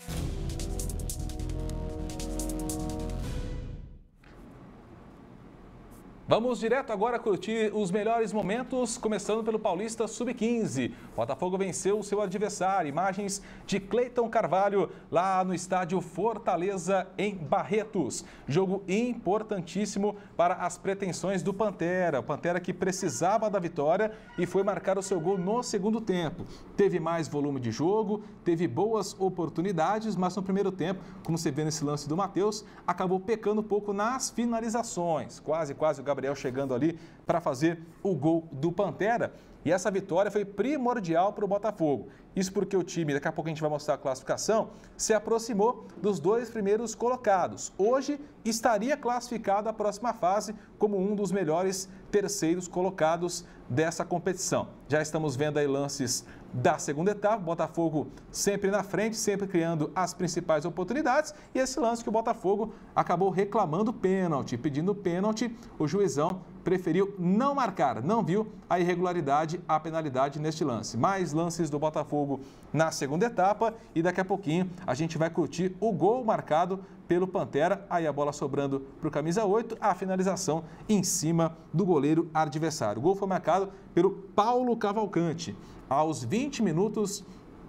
Vamos direto agora curtir os melhores momentos, começando pelo Paulista Sub-15. Botafogo venceu o seu adversário. Imagens de Cleiton Carvalho lá no estádio Fortaleza, em Barretos. Jogo importantíssimo para as pretensões do Pantera. O Pantera que precisava da vitória e foi marcar o seu gol no segundo tempo. Teve mais volume de jogo, teve boas oportunidades, mas no primeiro tempo, como você vê nesse lance do Matheus, acabou pecando um pouco nas finalizações. Quase o Gabriel Gabriel chegando ali para fazer o gol do Pantera. E essa vitória foi primordial para o Botafogo. Isso porque o time, daqui a pouco a gente vai mostrar a classificação, se aproximou dos 2 primeiros colocados. Hoje estaria classificado à próxima fase como um dos melhores terceiros colocados dessa competição. Já estamos vendo aí lances da segunda etapa, Botafogo sempre na frente, sempre criando as principais oportunidades. E esse lance que o Botafogo acabou reclamando pênalti, pedindo pênalti, o juizão preferiu não marcar, não viu a irregularidade, a penalidade neste lance. Mais lances do Botafogo na segunda etapa e daqui a pouquinho a gente vai curtir o gol marcado pelo Pantera. Aí a bola sobrando para o camisa 8, a finalização em cima do goleiro adversário. O gol foi marcado pelo Paulo Cavalcante. Aos 20 minutos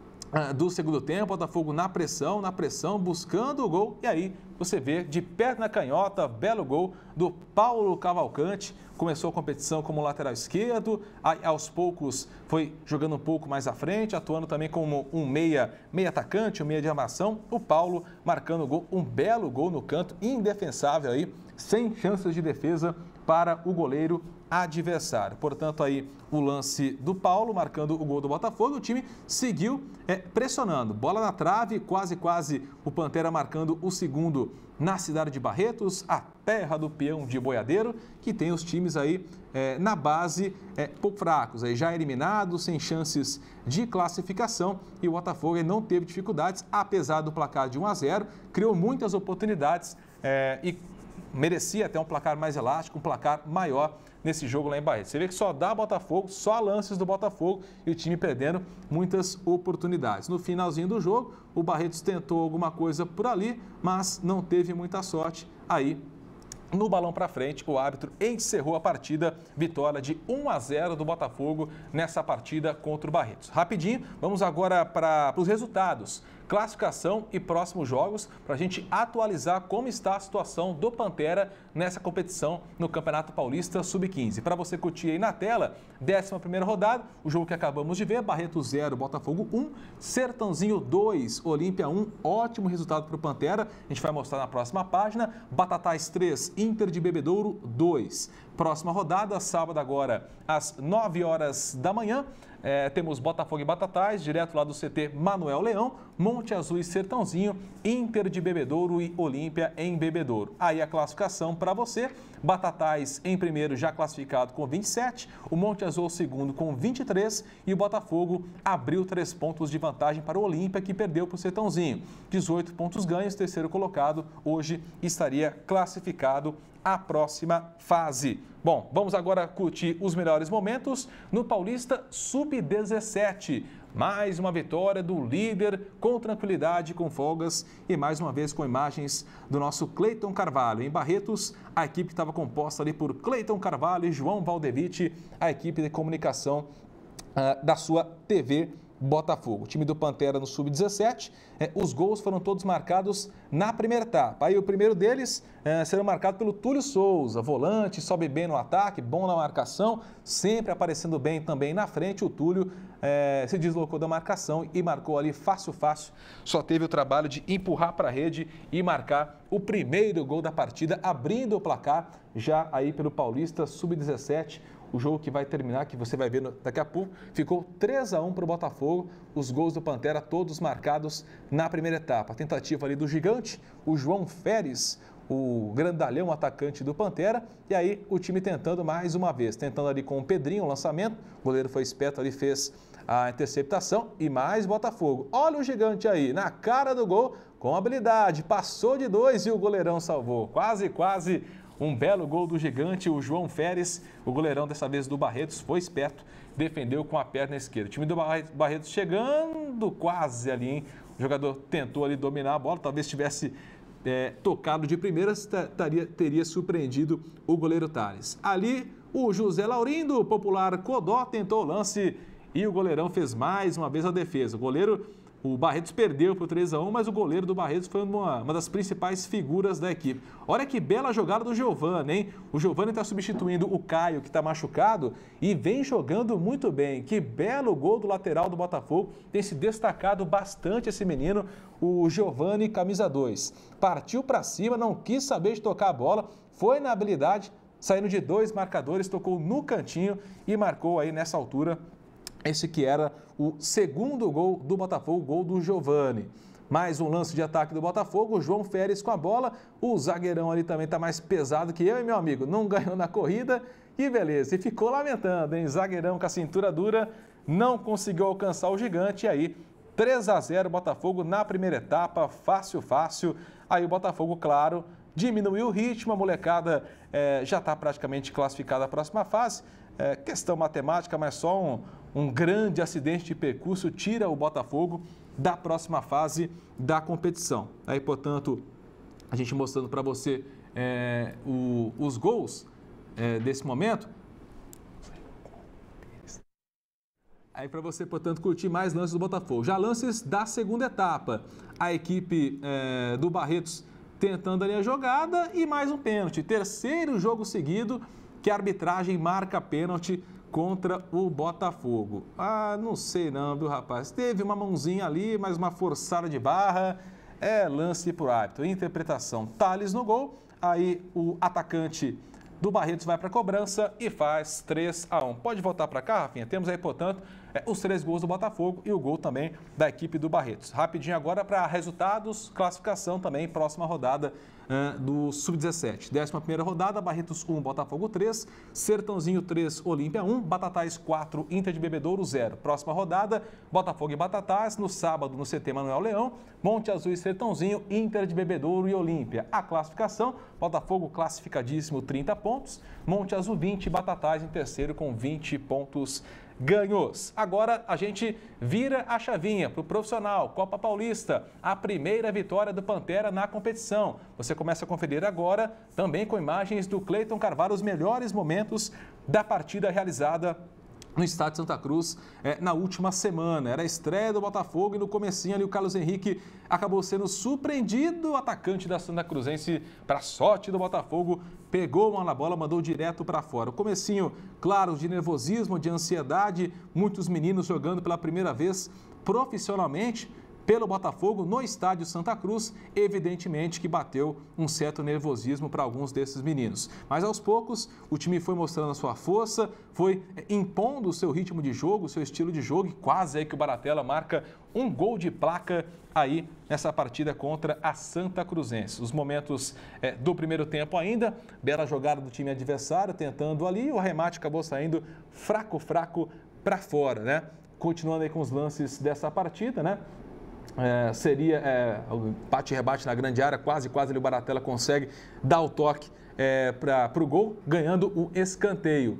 do segundo tempo, Botafogo na pressão, buscando o gol. E aí você vê de perna canhota, belo gol do Paulo Cavalcante. Começou a competição como lateral esquerdo, aí, aos poucos foi jogando um pouco mais à frente, atuando também como um meia atacante, um meia de armação. O Paulo marcando o gol, um belo gol no canto, indefensável aí, sem chances de defesa para o goleiro adversário. Portanto, aí o lance do Paulo marcando o gol do Botafogo. O time seguiu pressionando. Bola na trave, quase o Pantera marcando o segundo na cidade de Barretos, a terra do peão de boiadeiro, que tem os times aí na base pouco fracos, aí já eliminados, sem chances de classificação. E o Botafogo aí não teve dificuldades, apesar do placar de 1-0, criou muitas oportunidades e merecia até um placar mais elástico, um placar maior nesse jogo lá em Barretos. Você vê que só dá Botafogo, só lances do Botafogo e o time perdendo muitas oportunidades. No finalzinho do jogo, o Barretos tentou alguma coisa por ali, mas não teve muita sorte. Aí, no balão para frente, o árbitro encerrou a partida, vitória de 1-0 do Botafogo nessa partida contra o Barretos. Rapidinho, vamos agora para os resultados. Classificação e próximos jogos, para a gente atualizar como está a situação do Pantera nessa competição no Campeonato Paulista Sub-15. Para você curtir aí na tela, 11ª rodada, o jogo que acabamos de ver, Barretos 0, Botafogo 1, Sertãozinho 2, Olímpia 1, ótimo resultado para o Pantera, a gente vai mostrar na próxima página, Batatais 3, Inter de Bebedouro 2. Próxima rodada, sábado agora, às 9 horas da manhã, temos Botafogo e Batatais, direto lá do CT Manuel Leão, Monte Azul e Sertãozinho, Inter de Bebedouro e Olímpia em Bebedouro. Aí a classificação para você, Batatais em primeiro já classificado com 27, o Monte Azul segundo com 23 e o Botafogo abriu 3 pontos de vantagem para o Olímpia, que perdeu para o Sertãozinho. 18 pontos ganhos, terceiro colocado, hoje estaria classificado à próxima fase. Bom, vamos agora curtir os melhores momentos no Paulista Sub-17. Mais uma vitória do líder com tranquilidade, com folgas e mais uma vez com imagens do nosso Cleiton Carvalho. Em Barretos, a equipe estava composta ali por Cleiton Carvalho e João Valdevite, a equipe de comunicação da sua TV Botafogo. O time do Pantera no Sub-17, os gols foram todos marcados na primeira etapa. Aí o primeiro deles será marcado pelo Túlio Souza, volante, sobe bem no ataque, bom na marcação, sempre aparecendo bem também na frente. O Túlio se deslocou da marcação e marcou ali fácil, só teve o trabalho de empurrar para a rede e marcar o primeiro gol da partida, abrindo o placar já aí pelo Paulista Sub-17. O jogo que vai terminar, que você vai ver daqui a pouco, ficou 3-1 para o Botafogo. Os gols do Pantera todos marcados na primeira etapa. A tentativa ali do gigante, o João Férez, o grandalhão atacante do Pantera. E aí o time tentando mais uma vez, tentando ali com o Pedrinho o lançamento. O goleiro foi esperto ali, fez a interceptação e mais Botafogo. Olha o gigante aí, na cara do gol, com habilidade. Passou de 2 e o goleirão salvou. Quase um belo gol do gigante, o João Férez, o goleirão dessa vez do Barretos, foi esperto, defendeu com a perna esquerda. O time do Barretos chegando quase ali, hein? O jogador tentou ali dominar a bola, talvez tivesse tocado de primeira, teria surpreendido o goleiro Tales. Ali, o José Laurindo, o popular Codó, tentou o lance e o goleirão fez mais uma vez a defesa. O Barretos perdeu por 3-1, mas o goleiro do Barretos foi uma das principais figuras da equipe. Olha que bela jogada do Giovani, hein? O Giovani está substituindo o Caio, que está machucado, e vem jogando muito bem. Que belo gol do lateral do Botafogo. Tem se destacado bastante esse menino, o Giovani, camisa 2. Partiu para cima, não quis saber de tocar a bola, foi na habilidade, saindo de 2 marcadores, tocou no cantinho e marcou aí nessa altura esse que era o segundo gol do Botafogo, o gol do Giovani. Mais um lance de ataque do Botafogo, o João Férez com a bola, o zagueirão ali também está mais pesado que eu, hein, meu amigo? Não ganhou na corrida e beleza, e ficou lamentando, hein? Zagueirão com a cintura dura, não conseguiu alcançar o gigante e aí 3-0 Botafogo na primeira etapa, fácil. Aí o Botafogo, claro, diminuiu o ritmo, a molecada já está praticamente classificada à próxima fase. Questão matemática, mas só um grande acidente de percurso tira o Botafogo da próxima fase da competição. Aí, portanto, a gente mostrando para você os gols desse momento. Aí para você, portanto, curtir mais lances do Botafogo. Já lances da segunda etapa. A equipe do Barretos tentando ali a jogada e mais um pênalti. Terceiro jogo seguido que a arbitragem marca pênalti contra o Botafogo. Ah, não sei não, viu, rapaz? Teve uma mãozinha ali, mas uma forçada de barra. Lance por árbitro. Interpretação. Thales no gol. Aí o atacante do Barretos vai para a cobrança e faz 3-1. Pode voltar para cá, Rafinha? Temos aí, portanto, os 3 gols do Botafogo e o gol também da equipe do Barretos. Rapidinho agora para resultados, classificação também, próxima rodada do Sub-17. 11ª rodada, Barretos 1, Botafogo 3, Sertãozinho 3, Olímpia 1, Batatais 4, Inter de Bebedouro 0. Próxima rodada, Botafogo e Batatais, no sábado no CT Manuel Leão, Monte Azul e Sertãozinho, Inter de Bebedouro e Olímpia. A classificação, Botafogo classificadíssimo, 30 pontos, Monte Azul 20, Batatais em terceiro com 20 pontos ganhos. Agora a gente vira a chavinha para o profissional, Copa Paulista, a primeira vitória do Pantera na competição. Você começa a conferir agora, também com imagens do Cleiton Carvalho, os melhores momentos da partida realizada no estádio Santa Cruz na última semana. Era a estreia do Botafogo e no comecinho ali o Carlos Henrique acabou sendo surpreendido. O atacante da Santa Cruzense, para sorte do Botafogo, pegou uma na bola, mandou direto para fora. O comecinho, claro, de nervosismo, de ansiedade, muitos meninos jogando pela primeira vez profissionalmente pelo Botafogo no estádio Santa Cruz, evidentemente que bateu um certo nervosismo para alguns desses meninos. Mas aos poucos o time foi mostrando a sua força, foi impondo o seu ritmo de jogo, o seu estilo de jogo e quase aí que o Baratella marca um gol de placa aí nessa partida contra a Santa Cruzense. Os momentos do primeiro tempo ainda, bela jogada do time adversário, tentando ali, o remate acabou saindo fraco para fora, né? Continuando aí com os lances dessa partida, né? Seria o bate e rebate na grande área, quase ali o Baratella consegue dar o toque para o gol, ganhando o escanteio.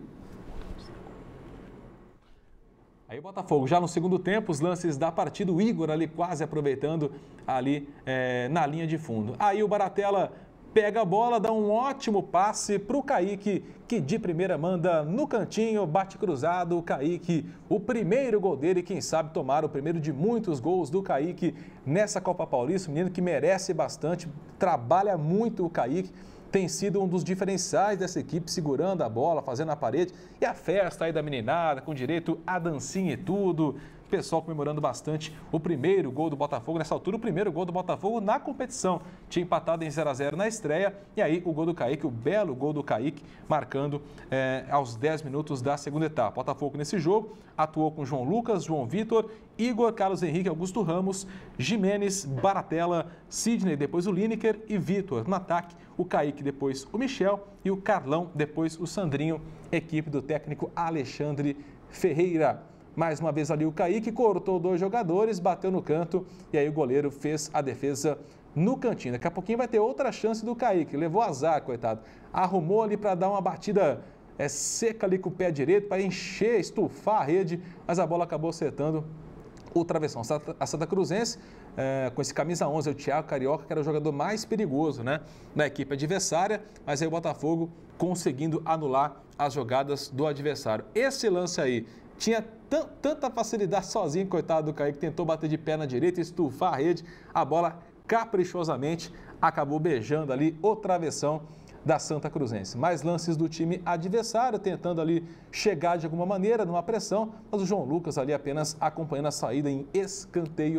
Aí o Botafogo já no segundo tempo, os lances da partida, o Igor ali quase aproveitando ali na linha de fundo. Aí o Baratella pega a bola, dá um ótimo passe para o Kaique, que de primeira manda no cantinho, bate cruzado. O Kaique, o primeiro gol dele, quem sabe tomar o primeiro de muitos gols do Kaique nessa Copa Paulista. Um menino que merece bastante, trabalha muito o Kaique, tem sido um dos diferenciais dessa equipe, segurando a bola, fazendo a parede. E a festa aí da meninada, com direito a dancinha e tudo. Pessoal comemorando bastante o primeiro gol do Botafogo, nessa altura o primeiro gol do Botafogo na competição. Tinha empatado em 0-0 na estreia e aí o gol do Kaique, o belo gol do Kaique, marcando aos 10 minutos da segunda etapa. Botafogo nesse jogo atuou com João Lucas, João Vitor, Igor, Carlos Henrique, Augusto Ramos, Jimenez, Baratella, Sidney, depois o Lineker e Vitor. No ataque, o Kaique, depois o Michel e o Carlão, depois o Sandrinho, equipe do técnico Alexandre Ferreira. Mais uma vez ali o Kaique cortou 2 jogadores, bateu no canto e aí o goleiro fez a defesa no cantinho. Daqui a pouquinho vai ter outra chance do Kaique, levou azar, coitado. Arrumou ali para dar uma batida seca ali com o pé direito, para encher, estufar a rede, mas a bola acabou acertando o travessão. A Santa Cruzense, com esse camisa 11, o Thiago Carioca, que era o jogador mais perigoso, né, na equipe adversária, mas aí o Botafogo conseguindo anular as jogadas do adversário. Esse lance aí tinha tanta facilidade sozinho, coitado do Kaique, tentou bater de pé na direita, estufar a rede, a bola caprichosamente acabou beijando ali o travessão da Santa Cruzense. Mais lances do time adversário, tentando ali chegar de alguma maneira numa pressão, mas o João Lucas ali apenas acompanhando a saída em escanteio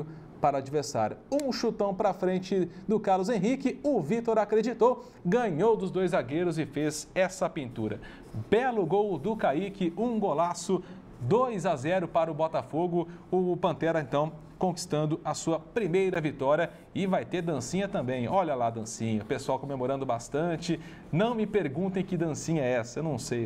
para o adversário. Um chutão para frente do Carlos Henrique, o Vitor acreditou, ganhou dos dois zagueiros e fez essa pintura. Belo gol do Kaique, um golaço, 2-0 para o Botafogo. O Pantera, então, conquistando a sua primeira vitória e vai ter dancinha também. Olha lá a dancinha, o pessoal comemorando bastante. Não me perguntem que dancinha é essa, eu não sei.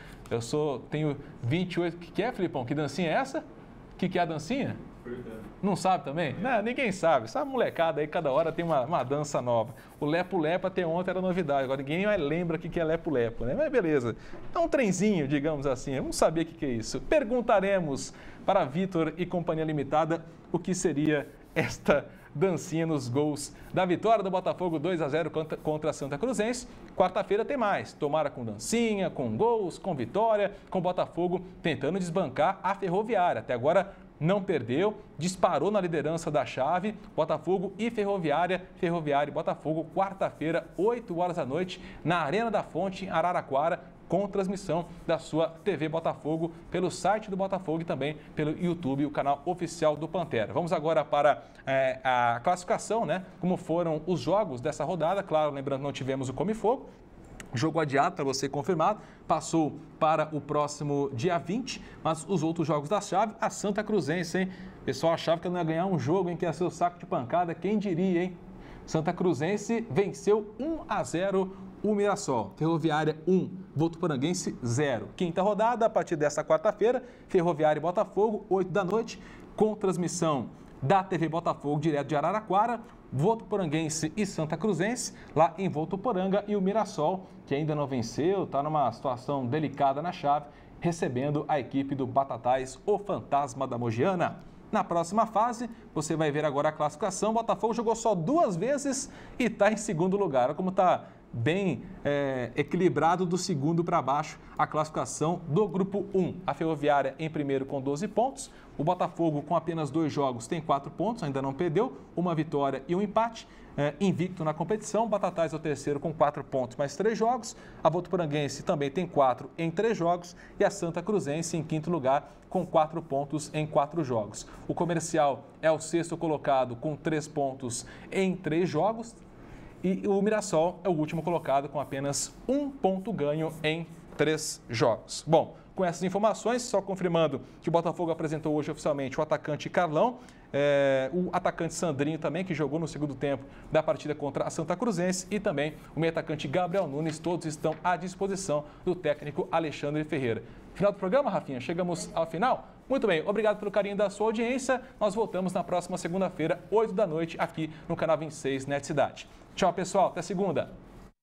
Tenho 28, o que é, Filipão? Que dancinha é essa? O que é a dancinha? Não sabe também? Não, ninguém sabe. Essa molecada aí, cada hora tem uma dança nova. O Lepo-Lepo até ontem era novidade, agora ninguém lembra o que é Lepo-Lepo, né? Mas beleza. É um trenzinho, digamos assim. Vamos saber o que é isso. Perguntaremos para Vitor e Companhia Limitada o que seria esta dancinha nos gols da vitória do Botafogo 2-0 contra a Santa Cruzense. Quarta-feira tem mais. Tomara com dancinha, com gols, com vitória, com o Botafogo tentando desbancar a Ferroviária. Até agora não perdeu, disparou na liderança da chave, Botafogo e Ferroviária e Botafogo, quarta-feira, 8 horas da noite, na Arena da Fonte, em Araraquara, com transmissão da sua TV Botafogo, pelo site do Botafogo e também pelo YouTube, o canal oficial do Pantera. Vamos agora para a classificação, né? Como foram os jogos dessa rodada. Claro, lembrando, não tivemos o Come Fogo. Jogo adiado, para você confirmado, passou para o próximo dia 20, mas os outros jogos da chave, a Santa Cruzense, hein? O pessoal achava que não ia ganhar um jogo, hein? Que ia ser o saco de pancada, quem diria, hein? Santa Cruzense venceu 1-0 o Mirassol. Ferroviária 1, Votuporanguense 0. Quinta rodada, a partir desta quarta-feira, Ferroviária e Botafogo, 8 da noite, com transmissão da TV Botafogo, direto de Araraquara, Votuporanguense e Santa Cruzense, lá em Votuporanga, e o Mirassol, que ainda não venceu, está numa situação delicada na chave, recebendo a equipe do Batatais, o Fantasma da Mogiana. Na próxima fase, você vai ver agora a classificação. O Botafogo jogou só 2 vezes e está em segundo lugar. Olha como está bem equilibrado do segundo para baixo a classificação do grupo 1. A Ferroviária em primeiro com 12 pontos. O Botafogo, com apenas 2 jogos, tem 4 pontos, ainda não perdeu, uma vitória e um empate. Invicto na competição. O Batatais é o terceiro com 4 pontos, mais 3 jogos. A Votuporanguense também tem 4 em 3 jogos. E a Santa Cruzense em quinto lugar com 4 pontos em 4 jogos. O Comercial é o sexto colocado com 3 pontos em 3 jogos. E o Mirassol é o último colocado com apenas 1 ponto ganho em 3 jogos. Bom, com essas informações, só confirmando que o Botafogo apresentou hoje oficialmente o atacante Carlão, o atacante Sandrinho também, que jogou no segundo tempo da partida contra a Santa Cruzense, e também o meio-atacante Gabriel Nunes, todos estão à disposição do técnico Alexandre Ferreira. Final do programa, Rafinha, chegamos ao final. Muito bem, obrigado pelo carinho da sua audiência. Nós voltamos na próxima segunda-feira, 8 da noite, aqui no canal 26 Net Cidade. Tchau, pessoal, até segunda.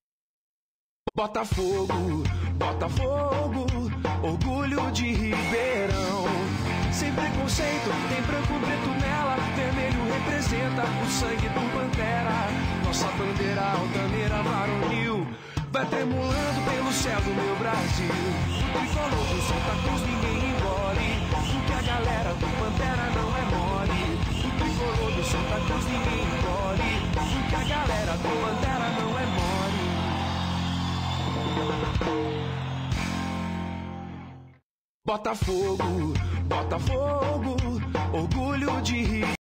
Botafogo, Botafogo, orgulho de Ribeirão. Sem preconceito, tem branco, preto nela, vermelho representa o sangue do Pantera. Nossa bandeira altaneira varonil vai tremulando pelo céu do meu Brasil. O tricolor do Santa Cruz ninguém engole, porque a galera do Pantera não é mole. O tricolor do Santa Cruz ninguém engole, porque a galera do Pantera não é mole. Botafogo, Botafogo, orgulho de